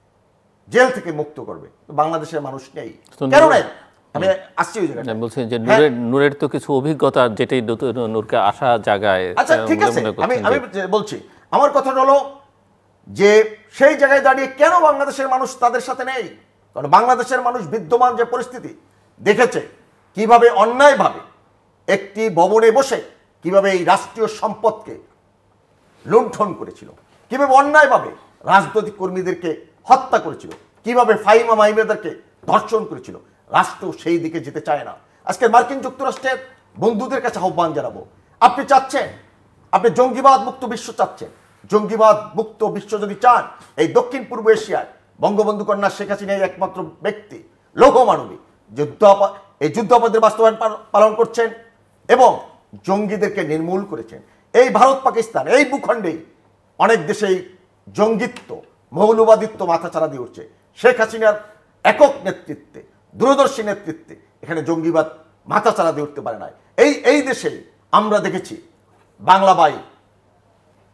S2: জেল থেকে মুক্ত করবে। বাংলাদেশের মানুষ নেই, কেন নেই? আমি আসছি ওই জায়গায়
S1: বলছি যে নূরের নূরের তো কিছু অভিজ্ঞতা, যেটাই নূরকে আসা জায়গায়।
S2: আচ্ছা ঠিক আছে, আমি আমি বলছি, আমার কথা হলো যে সেই জায়গায় দাঁড়িয়ে কেন বাংলাদেশের মানুষ তাদের সাথে নেই? কারণ বাংলাদেশের মানুষ বিদ্যমান যে পরিস্থিতি দেখেছে, কিভাবে অন্যায়ভাবে একটি ভবনে বসে কিভাবে এই রাষ্ট্রীয় সম্পদকে লুণ্ঠন করেছিল, কিভাবে অন্যায়ভাবে রাজনৈতিক কর্মীদেরকে হত্যা করেছিল, কিভাবে ফাহিমা মাহিমেদেরকে ধর্ষণ করেছিল। রাষ্ট্র সেই দিকে যেতে চায় না। আজকে মার্কিন যুক্তরাষ্ট্রের বন্ধুদের কাছে আহ্বান জানাবো, আপনি চাচ্ছেন, আপনি জঙ্গিবাদ মুক্ত বিশ্ব চাচ্ছেন, জঙ্গিবাদ মুক্ত বিশ্ব যদি চান, এই দক্ষিণ পূর্ব এশিয়ায় বঙ্গবন্ধু কন্যা শেখ হাসিনা একমাত্র ব্যক্তি, লৌহ মানবী, যুদ্ধ এই যুদ্ধাপরাধের বাস্তবায়ন পালন করছেন এবং জঙ্গিদেরকে নির্মূল করেছেন। এই ভারত পাকিস্তান এই ভূখণ্ডেই অনেক দেশেই জঙ্গিত্ব, মৌলবাদিত্ব মাথাচাড়া দিয়ে উঠছে। শেখ হাসিনার একক নেতৃত্বে, দূরদর্শী নেতৃত্বে এখানে জঙ্গিবাদ মাথাচাড়া দিয়ে উঠতে পারে না। এই এই দেশে আমরা দেখেছি বাংলা বাই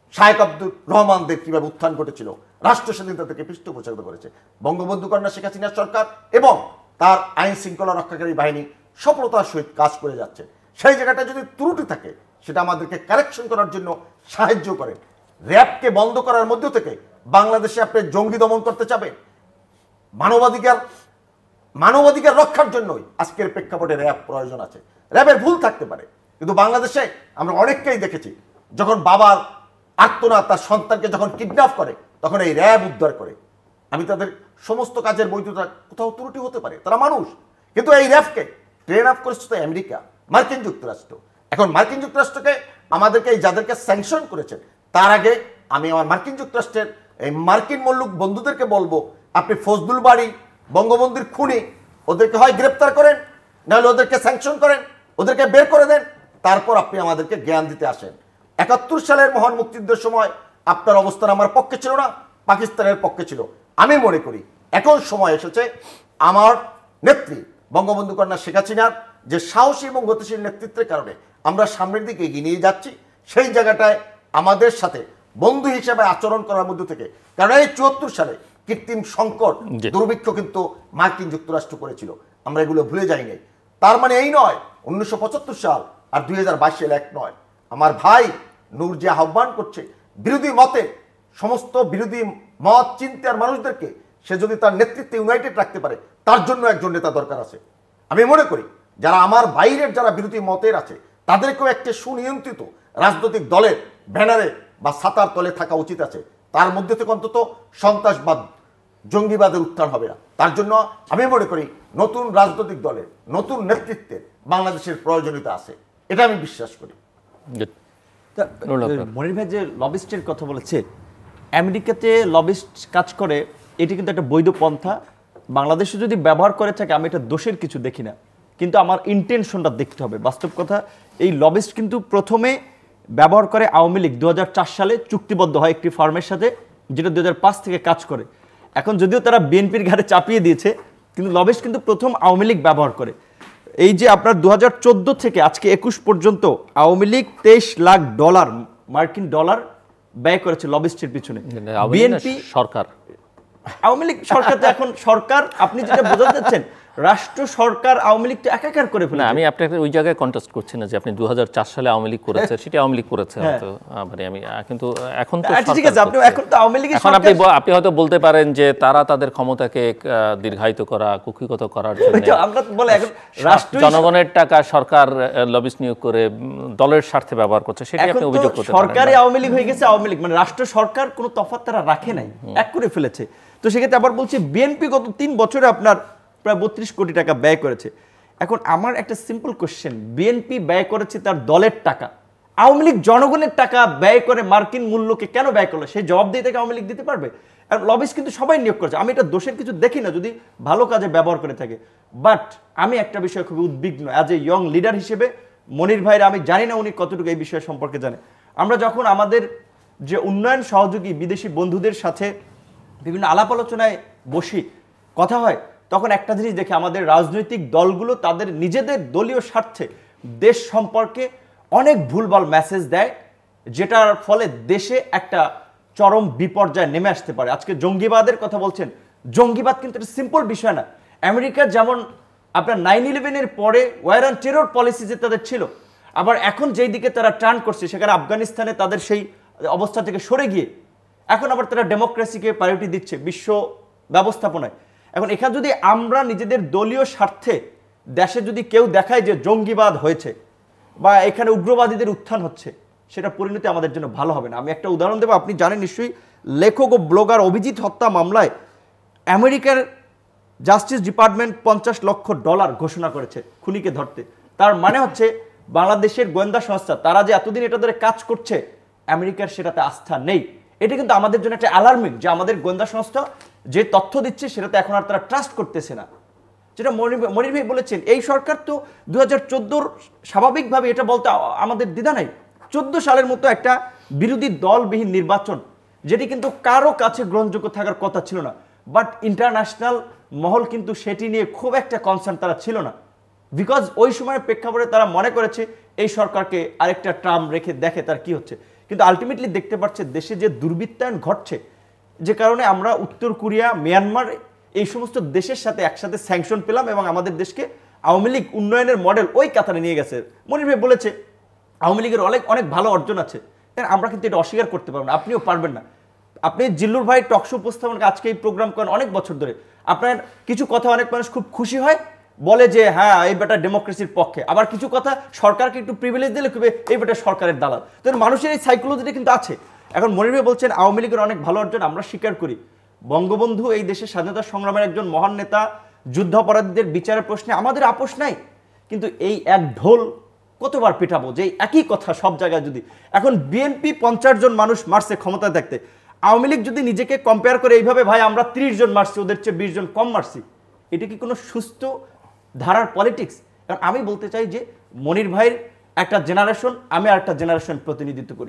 S2: শায়েখ আব্দুর রহমানদের কিভাবে উত্থান ঘটেছিল, রাষ্ট্র স্বাধীনতা থেকে পৃষ্ঠপোষকতা করেছে বঙ্গবন্ধু কন্যা শেখ হাসিনার সরকার, এবং তার আইন শৃঙ্খলা রক্ষাকারী বাহিনী সফলতার সহিত কাজ করে যাচ্ছে। সেই জায়গাটা যদি ত্রুটি থাকে সেটা আমাদেরকে কারেকশন করার জন্য সাহায্য করেন। র্যাবকে বন্ধ করার মধ্য থেকে বাংলাদেশে আপনি জঙ্গি দমন করতে চাবেন? মানবাধিকার মানবাধিকার রক্ষার জন্যই আজকের প্রেক্ষাপটে র্যাব প্রয়োজন আছে। র্যাবের ভুল থাকতে পারে, কিন্তু বাংলাদেশে আমরা অনেককেই দেখেছি যখন বাবার আর্তনাদ তার সন্তানকে যখন কিডন্যাপ করে তখন এই র্যাব উদ্ধার করে। আমি তাদের সমস্ত কাজের বৈধতা কোথাও ত্রুটি হতে পারে, তারা মানুষ, কিন্তু এই র্যাবকে ট্রেন আপ করেছে তো আমেরিকা, মার্কিন যুক্তরাষ্ট্র। এখন মার্কিন যুক্তরাষ্ট্রকে আমাদেরকে এই যাদেরকে স্যাংশন করেছেন, তার আগে আমি আমার মার্কিন যুক্তরাষ্ট্রের এই মার্কিন মল্লুক বন্ধুদেরকে বলবো, আপনি ফজলুল বাড়ি বঙ্গবন্ধুর খুনি ওদেরকে হয় গ্রেপ্তার করেন, নাহলে ওদেরকে স্যাংশন করেন, ওদেরকে বের করে দেন, তারপর আপনি আমাদেরকে জ্ঞান দিতে আসেন। একাত্তর সালের মহান মুক্তিযুদ্ধের সময় আপনার অবস্থান আমার পক্ষে ছিল না, পাকিস্তানের পক্ষে ছিল। আমি মনে করি এখন সময় এসেছে আমার নেত্রী বঙ্গবন্ধু কন্যা শেখ হাসিনার যে সাহসী এবং গতিশীল নেতৃত্বের কারণে আমরা সামনের দিকে এগিয়ে নিয়ে যাচ্ছি, সেই জায়গাটায় আমাদের সাথে বন্ধু হিসেবে আচরণ করার মধ্যে থেকে, কারণ এই চুয়াত্তর সালে কৃত্রিম সংকট দুর্ভিক্ষ কিন্তু মার্কিন যুক্তরাষ্ট্র করেছিল, আমরা এগুলো ভুলে যাই নাই। তার মানে এই নয় উনিশশো পঁচাত্তর সাল আর দুই হাজার বাইশ সাল এক নয়। আমার ভাই নূর যে আহ্বান করছে বিরোধী মতে, সমস্ত বিরোধী মত চিন্তার মানুষদেরকে সে যদি তার নেতৃত্বে ইউনাইটেড রাখতে পারে, তার জন্য একজন নেতা দরকার আছে। আমি মনে করি যারা আমার বাইরের যারা বিরোধী মতের আছে তাদেরকেও একটি সুনিয়ন্ত্রিত রাজনৈতিক দলের ব্যানারে বা ছাতার তলে থাকা উচিত আছে। তার মধ্যে থেকে অন্তত সন্ত্রাসবাদ জঙ্গিবাদের উত্থান হবে না। তার জন্য আমি মনে করি নতুন রাজনৈতিক দলের নতুন নেতৃত্বের বাংলাদেশের প্রয়োজনীয়তা আছে, এটা আমি বিশ্বাস করি।
S4: মনির ভাই যে লবিস্টের কথা বলেছে, আমেরিকাতে লবিস্ট কাজ করে, এটি কিন্তু একটা বৈধ পন্থা। বাংলাদেশে যদি ব্যবহার করে থাকে আমি এটা দোষের কিছু দেখি না, কিন্তু আমার ইন্টেনশনটা দেখতে হবে। বাস্তব কথা, এই লবিস্ট কিন্তু প্রথমে ব্যবহার করে আওয়ামী লীগ দু হাজার চার সালে চুক্তিবদ্ধ হয় একটি ফার্মের সাথে, যেটা দু হাজার পাঁচ থেকে কাজ করে। এখন যদিও তারা বিএনপির ঘাড়ে চাপিয়ে দিয়েছে, কিন্তু লবিস্ট কিন্তু প্রথম আওয়ামী লীগ ব্যবহার করে। এই যে আপনার দু হাজার চোদ্দো থেকে আজকে একুশ পর্যন্ত আওয়ামী লীগ তেইশ লাখ ডলার মার্কিন ডলার ব্যয় করেছে লবিস্টের পিছনে। বিএনপি
S1: সরকার,
S4: আওয়ামী লীগ সরকার তো এখন সরকার, আপনি যেটা বোঝাতে চাচ্ছেন রাষ্ট্র সরকার আওয়ামী লীগ তো একাকার করে ফেলে।
S1: আমি আপনাকে ওই জায়গায় কন্টেস্ট করছি না যে আপনি দু হাজার চার সালে আওয়ামী লীগ করেছে, সেটা আওয়ামী লীগ করেছে হয়তো, মানে আমি কিন্তু এখন তো
S4: ঠিক আছে, আপনি এখন তো আওয়ামী লীগের
S1: এখন আপনি আপনি হয়তো বলতে পারেন যে তারা তাদের ক্ষমতাকে দীর্ঘায়িত করা, কুক্ষিগত করার জন্য
S4: আমরা বলে এখন রাষ্ট্র
S1: জনগণের টাকা সরকার লবিস্ট নিয়োগ করে দলের স্বার্থে ব্যবহার করছে, সেটা আপনি অভিযোগ করতে পারেন।
S4: সরকারি আওয়ামী লীগ হয়ে গেছে আওয়ামী লীগ, মানে রাষ্ট্র সরকার কোনো তফাৎ তারা রাখে নাই, এক করে ফেলেছে। তো সেক্ষেত্রে আবার বলছি বিএনপি গত তিন বছরে আপনার প্রায় বত্রিশ কোটি টাকা ব্যয় করেছে। এখন আমার একটা সিম্পল কোশ্চেন, বিএনপি ব্যয় করেছে তার দলের টাকা, আওয়ামী লীগ জনগণের টাকা ব্যয় করে মার্কিন মূল্যকে কেন ব্যয় করলো, সেই জবাব দিয়ে থেকে আওয়ামী লীগ দিতে পারবে? আর লবিস্ট কিন্তু সবাই নিয়োগ করেছে, আমি এটা দোষের কিছু দেখি না যদি ভালো কাজে ব্যবহার করে থাকে। বাট আমি একটা বিষয়ে খুবই উদ্বিগ্ন অ্যাজ এ ইয়ং লিডার হিসেবে। মনির ভাইরা আমি জানি না উনি কতটুকু এই বিষয় সম্পর্কে জানে। আমরা যখন আমাদের যে উন্নয়ন সহযোগী বিদেশি বন্ধুদের সাথে বিভিন্ন আলাপ আলোচনায় বসি, কথা হয়, তখন একটা জিনিস দেখে আমাদের রাজনৈতিক দলগুলো তাদের নিজেদের দলীয় স্বার্থে দেশ সম্পর্কে অনেক ভুলভাল মেসেজ দেয়, যেটার ফলে দেশে একটা চরম বিপর্যয় নেমে আসতে পারে। আজকে জঙ্গিবাদের কথা বলছেন, জঙ্গিবাদ কিন্তু একটা সিম্পল বিষয় না। আমেরিকা যেমন আপনার নাইন ইলেভেনের পরে ওয়ার অ্যান্ড টেরর পলিসি যে তাদের ছিল, আবার এখন যেই দিকে তারা টার্ন করছে সেখানে আফগানিস্তানে তাদের সেই অবস্থা থেকে সরে গিয়ে এখন আবার তারা ডেমোক্রেসিকে প্রায়োরিটি দিচ্ছে বিশ্ব ব্যবস্থাপনায়। এখন এখানে যদি আমরা নিজেদের দলীয় স্বার্থে দেশে যদি কেউ দেখায় যে জঙ্গিবাদ হয়েছে বা এখানে উগ্রবাদীদের উত্থান হচ্ছে, সেটা পরিণতি আমাদের জন্য ভালো হবে না। আমি একটা উদাহরণ দেবো, আপনি জানেন নিশ্চয়ই, লেখক ও ব্লগার অভিজিৎ হত্যা মামলায় আমেরিকার জাস্টিস ডিপার্টমেন্ট পঞ্চাশ লক্ষ ডলার ঘোষণা করেছে খুনিকে ধরতে। তার মানে হচ্ছে বাংলাদেশের গোয়েন্দা সংস্থা তারা যে এতদিন এটা ধরে কাজ করছে, আমেরিকার সেটাতে আস্থা নেই। এটা কিন্তু আমাদের জন্য একটা অ্যালার্মিং যে আমাদের গোয়েন্দা সংস্থা যে তথ্য দিচ্ছে সেটাতে এখন আর তারা ট্রাস্ট করতেছে না। যেটা মনির ভাই বলেছেন, এই সরকার তো দু হাজার চোদ্দোর স্বাভাবিকভাবে এটা বলতে আমাদের দ্বিধা নাই। চোদ্দ সালের মতো একটা বিরোধী দলবিহীন নির্বাচন, যেটি কিন্তু কারো কাছে গ্রহণযোগ্য থাকার কথা ছিল না, বাট ইন্টারন্যাশনাল মহল কিন্তু সেটি নিয়ে খুব একটা কনসার্ন তারা ছিল না, বিকজ ওই সময়ের প্রেক্ষাপটে তারা মনে করেছে এই সরকারকে আরেকটা টার্ম রেখে দেখে তার কি হচ্ছে। কিন্তু আলটিমেটলি দেখতে পাচ্ছে দেশে যে দুর্বৃত্তায়ন ঘটছে, যে কারণে আমরা উত্তর কোরিয়া, মিয়ানমার এই সমস্ত দেশের সাথে একসাথে স্যাংশন পেলাম এবং আমাদের দেশকে আওয়ামী লীগ উন্নয়নের মডেল ওই কাতারে নিয়ে গেছে। মনির ভাই বলেছে আওয়ামী লীগের অনেক অনেক ভালো অর্জন আছে, আমরা কিন্তু এটা অস্বীকার করতে পারবো না, আপনিও পারবেন না। আপনি জিল্লুর ভাই টকশো উপস্থাপন আজকে এই প্রোগ্রাম করেন অনেক বছর ধরে, আপনার কিছু কথা অনেক মানুষ খুব খুশি হয়, বলে যে হ্যাঁ এই বেটা ডেমোক্রেসির পক্ষে, আবার কিছু কথা সরকারকে একটু প্রিভিলেজ দিলে খুবই এই বেটা সরকারের দালাল। তো মানুষের এই সাইকোলজিটা কিন্তু আছে। এখন মনির ভাই বলছেন আওয়ামী লীগের অনেক ভালো অর্জন, আমরা স্বীকার করি। বঙ্গবন্ধু এই দেশের স্বাধীনতা সংগ্রামের একজন মহান নেতা, যুদ্ধাপরাধীদের বিচারের প্রশ্নে আমাদের আপোষ নাই, কিন্তু এই এক ঢোল কতবার পেটাবো যে একই কথা সব জায়গায়। যদি এখন বিএনপি পঞ্চাশ জন মানুষ মারছে ক্ষমতা দেখতে, আওয়ামী লীগ যদি নিজেকে কম্পেয়ার করে এইভাবে ভাই আমরা ত্রিশ জন মারছি, ওদের চেয়ে বিশ জন কম মারছি, এটা কি কোনো সুস্থ ধারার পলিটিক্স? কারণ আমি বলতে চাই যে মনির ভাইয়ের একটা জেনারেশন, আমি আর একটা জেনারেশন প্রতিনিধিত্ব করি,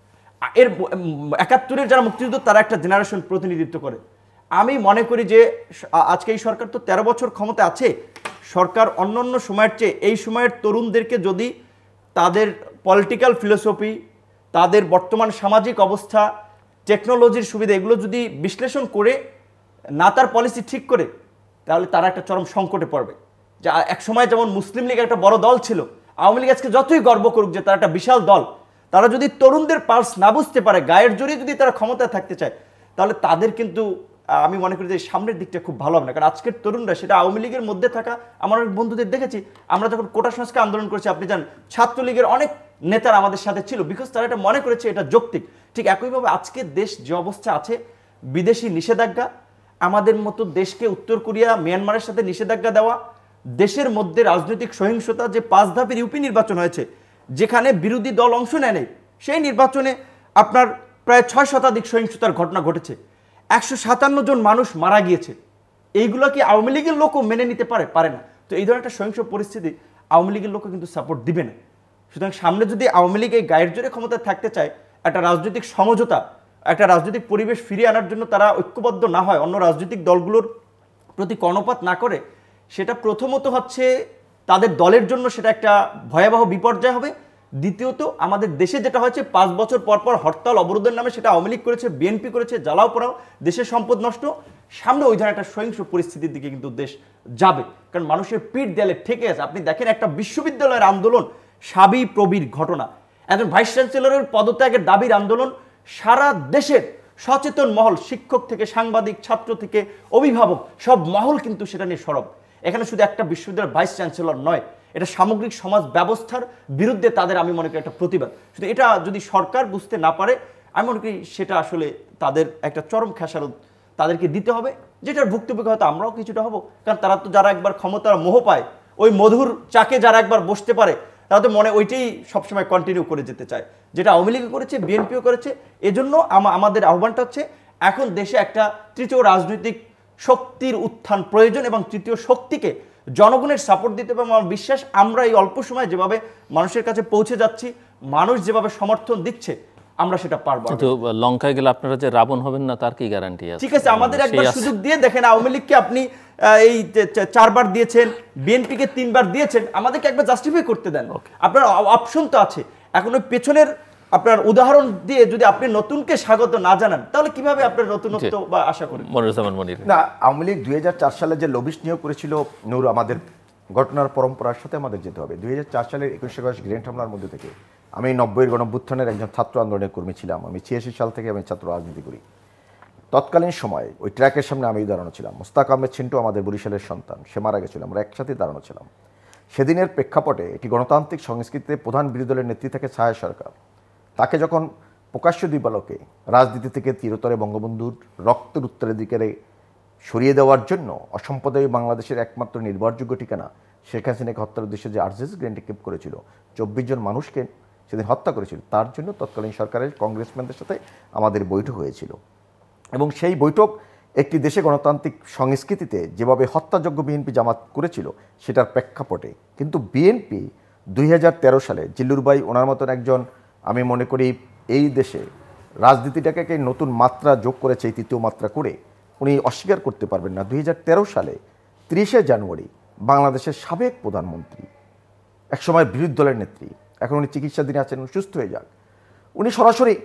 S4: এর একাত্তরের যারা মুক্তিযুদ্ধ তারা একটা জেনারেশন প্রতিনিধিত্ব করে। আমি মনে করি যে আজকে এই সরকার তো তেরো বছর ক্ষমতা আছে, সরকার অন্য অন্য সময়ের চেয়ে এই সময়ের তরুণদেরকে যদি তাদের পলিটিক্যাল ফিলোসফি, তাদের বর্তমান সামাজিক অবস্থা, টেকনোলজির সুবিধা এগুলো যদি বিশ্লেষণ করে না তার পলিসি ঠিক করে, তাহলে তারা একটা চরম সংকটে পড়বে। যা এক সময় যেমন মুসলিম লীগ একটা বড় দল ছিল, আওয়ামী লীগ আজকে যতই গর্ব করুক যে তারা একটা বিশাল দল, তারা যদি তরুণদের পালস না বুঝতে পারে, গায়ের জোরে যদি তারা ক্ষমতায় থাকতে চায়, তাহলে তাদের কিন্তু আমি মনে করি যে সামনের দিকটা খুব ভালো হবে না। কারণ আজকের তরুণরা, সেটা আওয়ামী লীগের মধ্যে থাকা আমার অনেক বন্ধুদের দেখেছি, আমরা যখন কোটা সংস্কার আন্দোলন করেছি, আপনি জানেন ছাত্রলীগের অনেক নেতারা আমাদের সাথে ছিল, বিকজ তারা এটা মনে করেছে এটা যৌক্তিক। ঠিক একইভাবে আজকে দেশ যে অবস্থা আছে, বিদেশি নিষেধাজ্ঞা, আমাদের মতো দেশকে উত্তর কোরিয়া, মিয়ানমারের সাথে নিষেধাজ্ঞা দেওয়া, দেশের মধ্যে রাজনৈতিক সহিংসতা, যে পাঁচ ধাপের ইউপি নির্বাচন হয়েছে যেখানে বিরোধী দল অংশ নেয় নেই, সেই নির্বাচনে আপনার প্রায় ছয় শতাধিক সহিংসতার ঘটনা ঘটেছে, একশো সাতান্ন জন মানুষ মারা গিয়েছে। এইগুলো কি আওয়ামী লীগের লোকও মেনে নিতে পারে? পারে না। তো এই ধরনের একটা সহিংস পরিস্থিতি আওয়ামী লীগের লোকও কিন্তু সাপোর্ট দিবে না। সুতরাং সামনে যদি আওয়ামী লীগ এই গায়ের জোরে ক্ষমতায় থাকতে চায়, একটা রাজনৈতিক সমঝোতা, একটা রাজনৈতিক পরিবেশ ফিরিয়ে আনার জন্য তারা ঐক্যবদ্ধ না হয়, অন্য রাজনৈতিক দলগুলোর প্রতি কর্ণপাত না করে, সেটা প্রথমত হচ্ছে তাদের দলের জন্য সেটা একটা ভয়াবহ বিপর্যয় হবে। দ্বিতীয়ত আমাদের দেশে যেটা হয়েছে, পাঁচ বছর পর পর হরতাল অবরোধের নামে সেটা আওয়ামী লীগ করেছে, বিএনপি করেছে, জ্বালাও পোড়াও, দেশের সম্পদ নষ্ট, সামনে ওই ধরনের একটা সহিংস পরিস্থিতির দিকে কিন্তু দেশ যাবে। কারণ মানুষের পিঠ দেয়ালে ঠেকে আছে। আপনি দেখেন একটা বিশ্ববিদ্যালয়ের আন্দোলন, সাবি প্রবীর ঘটনা, একজন ভাইস চ্যান্সেলরের পদত্যাগের দাবির আন্দোলন, সারা দেশের সচেতন মহল, শিক্ষক থেকে সাংবাদিক, ছাত্র থেকে অভিভাবক, সব মহল কিন্তু সেটা নিয়ে সরব। এখানে শুধু একটা বিশ্ববিদ্যালয়ের ভাইস চ্যান্সেলর নয়, এটা সামগ্রিক সমাজ ব্যবস্থার বিরুদ্ধে তাদের আমি মনে করি একটা প্রতিবাদ। শুধু এটা যদি সরকার বুঝতে না পারে, আমি মনে করি সেটা আসলে তাদের একটা চরম খেসারত তাদেরকে দিতে হবে, যেটার ভুক্তভোগী হয়তো আমরাও কিছুটা হব। কারণ তারা তো যারা একবার ক্ষমতার মোহ পায়, ওই মধুর চাকে যারা একবার বসতে পারে, তারা তো মনে ওইটাই সবসময় কন্টিনিউ করে যেতে চায়, যেটা আওয়ামী লীগও করেছে, বিএনপিও করেছে। এজন্য আমাদের আহ্বানটা হচ্ছে এখন দেশে একটা তৃতীয় রাজনৈতিক শক্তির উত্থান প্রয়োজন, এবং তৃতীয় শক্তিকে জনগণের সাপোর্ট দিতে হবে। আমার বিশ্বাস আমরা এই অল্প সময় যেভাবে মানুষের কাছে পৌঁছে যাচ্ছি, মানুষ যেভাবে সমর্থন দিচ্ছে, আমরা সেটা পারবো।
S1: কিন্তু লঙ্কায় গেলে আপনারা যে রাবণ হবেন না তার কি গ্যারান্টি আছে?
S4: ঠিক আছে, আমাদের একবার সুযোগ দিয়ে দেখেন। আওয়ামী লীগকে আপনি এই চারবার দিয়েছেন, বিএনপিকে তিনবার দিয়েছেন, আমাদেরকে একবার জাস্টিফাই করতে দেন। আপনার অপশন তো আছে। এখন ওই পেছনের আপনার উদাহরণ দিয়ে যদি আপনি নতুনকে স্বাগত না জানান, তাহলে কিভাবে আপনার নতুনত্ব বা আশা করেন?
S1: মনিরুজ্জামান মনির,
S2: না, আওয়ামী লীগ দুই হাজার চার সালে যে লবিস্ট নিয়োগ করেছিল, নূর, আমাদের ঘটনার পরম্পরার সাথে আমাদের যেতে হবে। দুই হাজার চার সালের একুশে আগস্ট গ্রেনেড হামলার মধ্যে থেকে আমি নব্বইয়ের গণঅভ্যুত্থানের একজন ছাত্র আন্দোলনের কর্মী ছিলাম। আমি ছিয়াশি সাল থেকে আমি ছাত্র রাজনীতি করি। তৎকালীন সময়ে ওই ট্র্যাকের সামনে আমি দাঁড়ানো ছিলাম। মোস্তাক আহমেদ ছিন্টু আমাদের বরিশালের সন্তান, সে মারা গেছিল, আমরা একসাথে দাঁড়ানো ছিলাম। সেদিনের প্রেক্ষাপটে একটি গণতান্ত্রিক সংস্কৃতিতে প্রধান বিরোধী দলের নেত্রী থাকে ছায়া সরকার, তাকে যখন প্রকাশ্য দিবালোকে রাজনীতি থেকে চিরতরে বঙ্গবন্ধুর রক্তের উত্তরাধিকারে সরিয়ে দেওয়ার জন্য অসম্প্রদায়ী বাংলাদেশের একমাত্র নির্ভরযোগ্য ঠিকানা শেখ হাসিনাকে হত্যার উদ্দেশ্যে যে আরজেস গ্রেনেড নিক্ষেপ করেছিল, চব্বিশ জন মানুষকে সেদিন হত্যা করেছিল, তার জন্য তৎকালীন সরকারের কংগ্রেসম্যানদের সাথে আমাদের বৈঠক হয়েছিল। এবং সেই বৈঠক একটি দেশে গণতান্ত্রিক সংস্কৃতিতে যেভাবে হত্যাযোগ্য বিএনপি জামাত করেছিল সেটার প্রেক্ষাপটে কিন্তু বিএনপি দুই হাজার তেরো সালে জিল্লুর ভাই ওনার মতন একজন, আমি মনে করি এই দেশে রাজনীতিটাকে নতুন মাত্রা যোগ করেছে, এই তৃতীয় মাত্রা করে উনি অস্বীকার করতে পারবেন না। দুই হাজার তেরো সালে তিরিশে জানুয়ারি বাংলাদেশের সাবেক প্রধানমন্ত্রী, একসময় বিরোধী দলের নেত্রী, এখন উনি চিকিৎসাধীনে আছেন, সুস্থ হয়ে যাক, উনি সরাসরি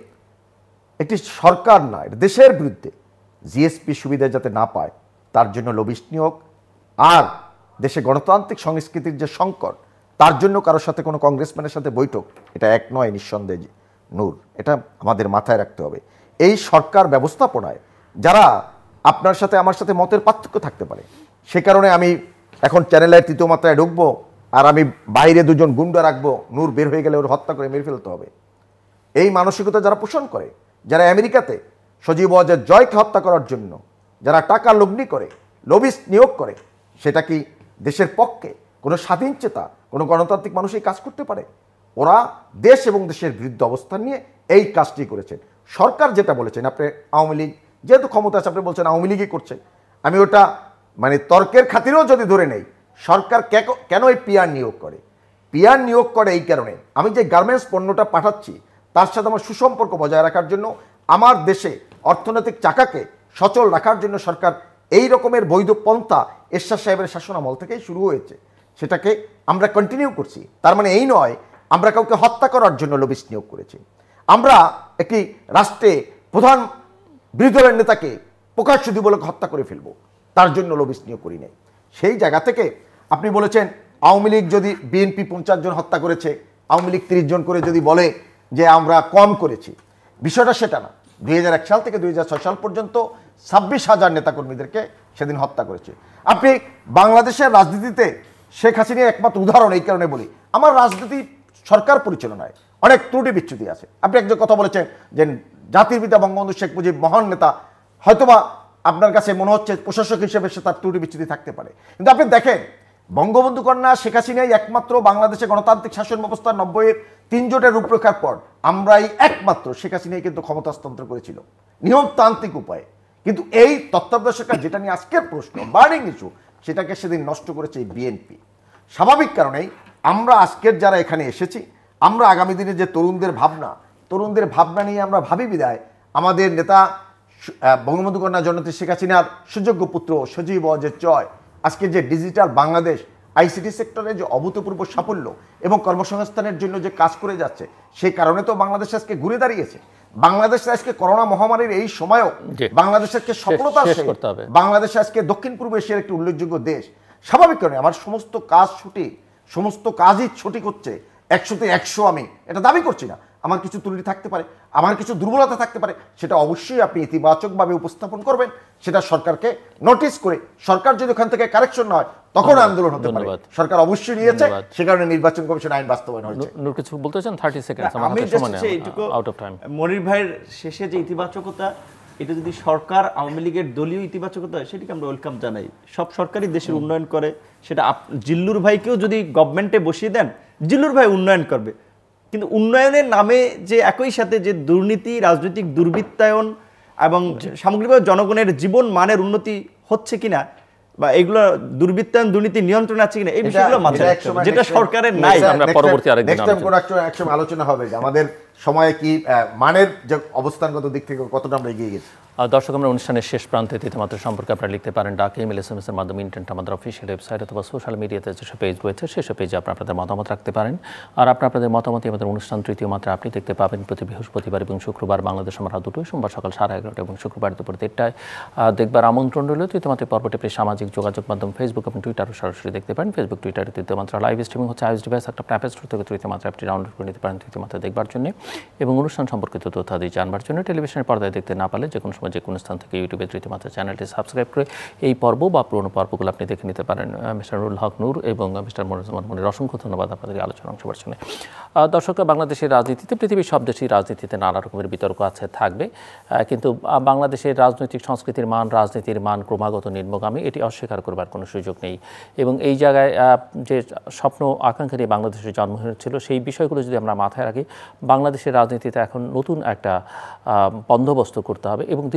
S2: একটি সরকার না, এটা দেশের বিরুদ্ধে জিএসপি সুবিধা যাতে না পায় তার জন্য লবিস্ট নিয়োগ, আর দেশে গণতান্ত্রিক সংস্কৃতির যে সংকট তার জন্য কারোর সাথে কোনো কংগ্রেসম্যানের সাথে বৈঠক, এটা এক নয় নিঃসন্দেহে নূর, এটা আমাদের মাথায় রাখতে হবে। এই সরকার ব্যবস্থাপনায় যারা আপনার সাথে আমার সাথে মতের পার্থক্য থাকতে পারে, সে কারণে আমি এখন চ্যানেলের তৃতীয় মাত্রায় ঢুকবো আর আমি বাইরে দুজন গুন্ডা রাখবো, নূর বের হয়ে গেলে ওর হত্যা করে মেরে ফেলতে হবে, এই মানসিকতা যারা পোষণ করে, যারা আমেরিকাতে সজীব ওয়াজেদ জয়কে হত্যা করার জন্য যারা টাকা লগ্নি করে, লবিস্ট নিয়োগ করে, সেটা কি দেশের পক্ষে কোনো স্বাধীন চেতা কোনো গণতান্ত্রিক মানুষ এই কাজ করতে পারে? ওরা দেশ এবং দেশের বিরুদ্ধে অবস্থান নিয়ে এই কাজটি করেছেন। সরকার যেটা বলেছেন, আপনি আওয়ামী লীগ যেহেতু ক্ষমতা আছে, আপনি বলছেন আওয়ামী লীগই করছে, আমি ওটা মানে তর্কের খাতিরেও যদি ধরে নেই, সরকার কেন এই পিআর নিয়োগ করে? পিআর নিয়োগ করে এই কারণে, আমি যে গার্মেন্টস পণ্যটা পাঠাচ্ছি তার সাথে আমার সুসম্পর্ক বজায় রাখার জন্য, আমার দেশে অর্থনৈতিক চাকাকে সচল রাখার জন্য সরকার এই রকমের বৈধ পন্থা এরশাদ সাহেবের শাসনামল থেকেই শুরু হয়েছে, সেটাকে আমরা কন্টিনিউ করছি। তার মানে এই নয় আমরা কাউকে হত্যা করার জন্য লবিস্ট নিয়োগ করেছি, আমরা একটি রাষ্ট্রে প্রধান বিরোধী দলের নেতাকে প্রকাশ্যদিমূলক হত্যা করে ফেলবো তার জন্য লবিস্ট নিয়োগ করি নাই। সেই জায়গা থেকে আপনি বলেছেন আওয়ামী লীগ যদি বিএনপি পঞ্চাশ জন হত্যা করেছে, আওয়ামী লীগ তিরিশ জন করে যদি বলে যে আমরা কম করেছি, বিষয়টা সেটা না। দুই হাজার এক সাল থেকে দুই হাজার ছয় সাল পর্যন্ত ছাব্বিশ হাজার নেতাকর্মীদেরকে সেদিন হত্যা করেছে। আপনি বাংলাদেশের রাজনীতিতে শেখ হাসিনা একমাত্র উদাহরণ, এই কারণে বলি আমার রাজনীতি সরকার পরিচালনায় অনেক ত্রুটি বিচ্যুতি আছে। আপনি একজন কথা বলেছেন যে জাতির পিতা বঙ্গবন্ধু শেখ মুজিব মহান নেতা, হয়তোবা আপনার কাছে মনে হচ্ছে প্রশাসক হিসেবে সে তার ত্রুটি বিচ্যুতি থাকতে পারে, কিন্তু আপনি দেখেন বঙ্গবন্ধু কন্যা শেখ হাসিনাই একমাত্র বাংলাদেশে গণতান্ত্রিক শাসন ব্যবস্থা নব্বইয়ের তিন জোটের রূপরেখার পর আমরাই একমাত্র শেখ হাসিনাই কিন্তু ক্ষমতা হস্তান্তর করেছিল নিয়মতান্ত্রিক উপায়ে। কিন্তু এই তত্ত্বাবধায়ক সরকার যেটা নিয়ে আজকের প্রশ্ন বার্নিং ইস্যু, সেটাকে সেদিন নষ্ট করেছে বিএনপি। স্বাভাবিক কারণেই আমরা আজকের যারা এখানে এসেছি, আমরা আগামী দিনে যে তরুণদের ভাবনা, তরুণদের ভাবনা নিয়ে আমরা ভাবি বিদায় আমাদের নেতা বঙ্গবন্ধু কন্যা জননেত্রী শেখ হাসিনার সুযোগ্য পুত্র সজীব ওয়াজেদ জয় আজকে যে ডিজিটাল বাংলাদেশ আইসিটি সেক্টরে যে অভূতপূর্ব সাফল্য এবং কর্মসংস্থানের জন্য যে কাজ করে যাচ্ছে, সেই কারণে তো বাংলাদেশ আজকে ঘুরে দাঁড়িয়েছে। বাংলাদেশ আজকে করোনা মহামারীর এই সময়ও বাংলাদেশ আজকে সফলতার সাথে বাংলাদেশ আজকে দক্ষিণ পূর্ব এশিয়ার একটি উল্লেখযোগ্য দেশ। স্বাভাবিক কারণে আমার সমস্ত কাজ ছুটি, সমস্ত কাজই ছুটি করছে একশোতে একশো, আমি এটা দাবি করছি না। আমার কিছু ত্রুটি থাকতে পারে, আমার কিছু দুর্বলতা থাকতে পারে, সেটা অবশ্যই আপনি ইতিবাচকভাবে উপস্থাপন করবেন, সেটা সরকারকে নোটিস করে সরকার যদি ওখান থেকে কারেকশন না হয় তখন আন্দোলন হতে পারে। সরকার অবশ্যই নিয়েছে, সে কারণে নির্বাচন কমিশন আইন বাস্তবায়ন হয়েছে।
S1: নূর কিছু বলতে চান? থার্টি সেকেন্ডস
S4: আমি এইটুকু আউট অফ টাইম। মনির ভাইয়ের শেষে যে ইতিবাচকতা, এটা যদি সরকার আওয়ামী লীগের দলীয় ইতিবাচকতা হয় সেটাকে আমরা ওয়েলকাম জানাই। সব সরকারই দেশের উন্নয়ন করে, সেটা জিল্লুর ভাইকেও যদি গভর্নমেন্টে বসিয়ে দেন জিল্লুর ভাই উন্নয়ন করবে, কিন্তু উন্নয়নের নামে যে একই সাথে যে দুর্নীতি, রাজনৈতিক দুর্বৃত্তায়ন এবং সামগ্রিকভাবে জনগণের জীবন মানের উন্নতি হচ্ছে কিনা বা এগুলো দুর্বৃত্তায়ন দুর্নীতি নিয়ন্ত্রণ আছে কিনা, এই বিষয়গুলো মাথায় রাখতে হবে, যেটা সরকারের নাই।
S1: আমরা পরবর্তী আরেকদিন
S2: একসময় আলোচনা হবে যে আমাদের সময়ে কি মানের যে অবস্থানগত দিক থেকে কতটা আমরা এগিয়ে গেছি।
S1: দর্শক, আমরা অনুষ্ঠানের শেষ প্রান্তে তৃতীয় মাত্রা সম্পর্কে আপনারা লিখতে পারেন ডাকে, ইমেল, এস এম এস এর মাধ্যমে, ইন্টারনেট, আমাদের অফিসিয়াল ওয়েবসাইট অথবা সোশ্যাল মিডিয়াতে যেসব পেজ রয়েছে সেসব পেজে আপনারা আপনাদের মতামত রাখতে পারেন। আর আপনারা আপনাদের মতামত আমাদের অনুষ্ঠান তৃতীয় মাত্রা আপনি দেখতে পাবেন প্রতি বৃহস্পতিবার এবং শুক্রবার বাংলাদেশ আমার রাত দুটোয়, সোমবার সকাল সাড়ে এগারোটা এবং শুক্রবার দুপুর দেড়টায় দেখবার আমন্ত্রণ রইল। তৃতীয় মাত্রা পর্বটি আপনি সামাজিক যোগাযোগ মাধ্যম ফেসবুক এবং টুইটারও সরাসরি দেখতে পারেন। ফেসবুক, টুইটারে তৃতীয় মাত্রা লাইভ স্ট্রিমিং হচ্ছে আইএস ডিভাইস একটা অ্যাপ স্টোর থেকে তৃতীয় মাত্রা অ্যাপটি ডাউনলোড করে নিতে পারেন তৃতীয় মাত্রা দেখবার জন্য এবং অনুষ্ঠান সম্পর্কিত তথ্যাদি জানবার জন্য। টেলিভিশনের পর্দায় দেখতে না পারলে যে কোনো সময় যে কোনো স্থান থেকে ইউটিউবে তৃতীয় মাত্রা চ্যানেলটি সাবস্ক্রাইব করে এই পর্ব বা পুরনো পর্বগুলো আপনি দেখে নিতে পারেন। মিস্টার নুরুল হক নূর এবং মিস্টার মনিরুজ্জামান মনির, অসংখ্য ধন্যবাদ আপনাদের আলোচনা অংশগ্রহণের জন্য। দর্শকরা, বাংলাদেশের রাজনীতিতে, পৃথিবীর সব দেশের রাজনীতিতে নানা রকমের বিতর্ক আছে, থাকবে, কিন্তু বাংলাদেশের রাজনৈতিক সংস্কৃতির মান, রাজনীতির মান ক্রমাগত নিম্নগামী, এটি অস্বীকার করবার কোনো সুযোগ নেই। এবং এই জায়গায় যে স্বপ্ন আকাঙ্ক্ষা নিয়ে বাংলাদেশের জন্ম হয়েছিল, সেই বিষয়গুলো যদি আমরা মাথায় রাখি, বাংলাদেশের রাজনীতিতে এখন নতুন একটা বন্দোবস্ত করতে হবে এবং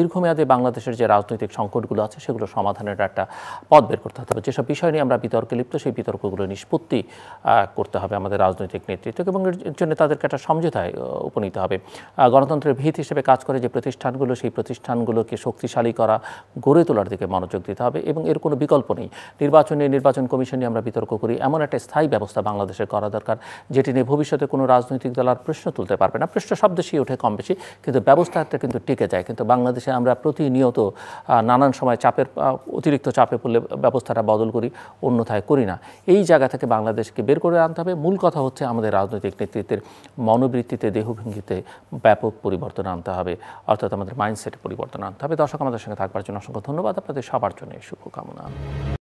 S1: দীর্ঘমেয়াদে বাংলাদেশের যে রাজনৈতিক সংকটগুলো আছে সেগুলো সমাধানের একটা পথ বের করতে হবে। যেসব বিষয় নিয়ে আমরা বিতর্কে লিপ্ত সেই বিতর্কগুলো নিষ্পত্তি করতে হবে আমাদের রাজনৈতিক নেতৃত্বকে, এবং এর জন্য তাদেরকে একটা সমঝোতায় উপনীত হবে। গণতন্ত্রের ভিত হিসেবে কাজ করে যে প্রতিষ্ঠানগুলো, সেই প্রতিষ্ঠানগুলোকে শক্তিশালী করা, গড়ে তোলার দিকে মনোযোগ দিতে হবে, এবং এর কোনো বিকল্প নেই। নির্বাচন নিয়ে, নির্বাচন কমিশন নিয়ে আমরা বিতর্ক করি, এমন একটা স্থায়ী ব্যবস্থা বাংলাদেশের করা দরকার যেটি নিয়ে ভবিষ্যতে কোনো রাজনৈতিক দল আর প্রশ্ন তুলতে পারবে না। প্রশ্ন শব্দ সেই ওঠে কম বেশি, কিন্তু ব্যবস্থাটা কিন্তু টিকে যায়। কিন্তু বাংলাদেশে আমরা প্রতিনিয়ত নানান সময় চাপের অতিরিক্ত চাপে পড়লে ব্যবস্থাটা বদল করি, অন্যথায় করি না। এই জায়গা থেকে বাংলাদেশকে বের করে আনতে হবে। মূল কথা হচ্ছে আমাদের রাজনৈতিক নেতৃত্বের মনোবৃত্তিতে, দেহভঙ্গিতে ব্যাপক পরিবর্তন আনতে হবে, অর্থাৎ আমাদের মাইন্ডসেটে পরিবর্তন আনতে হবে। দর্শক, আমাদের সঙ্গে থাকবার জন্য অসংখ্য ধন্যবাদ। আপনাদের সবার জন্য শুভকামনা।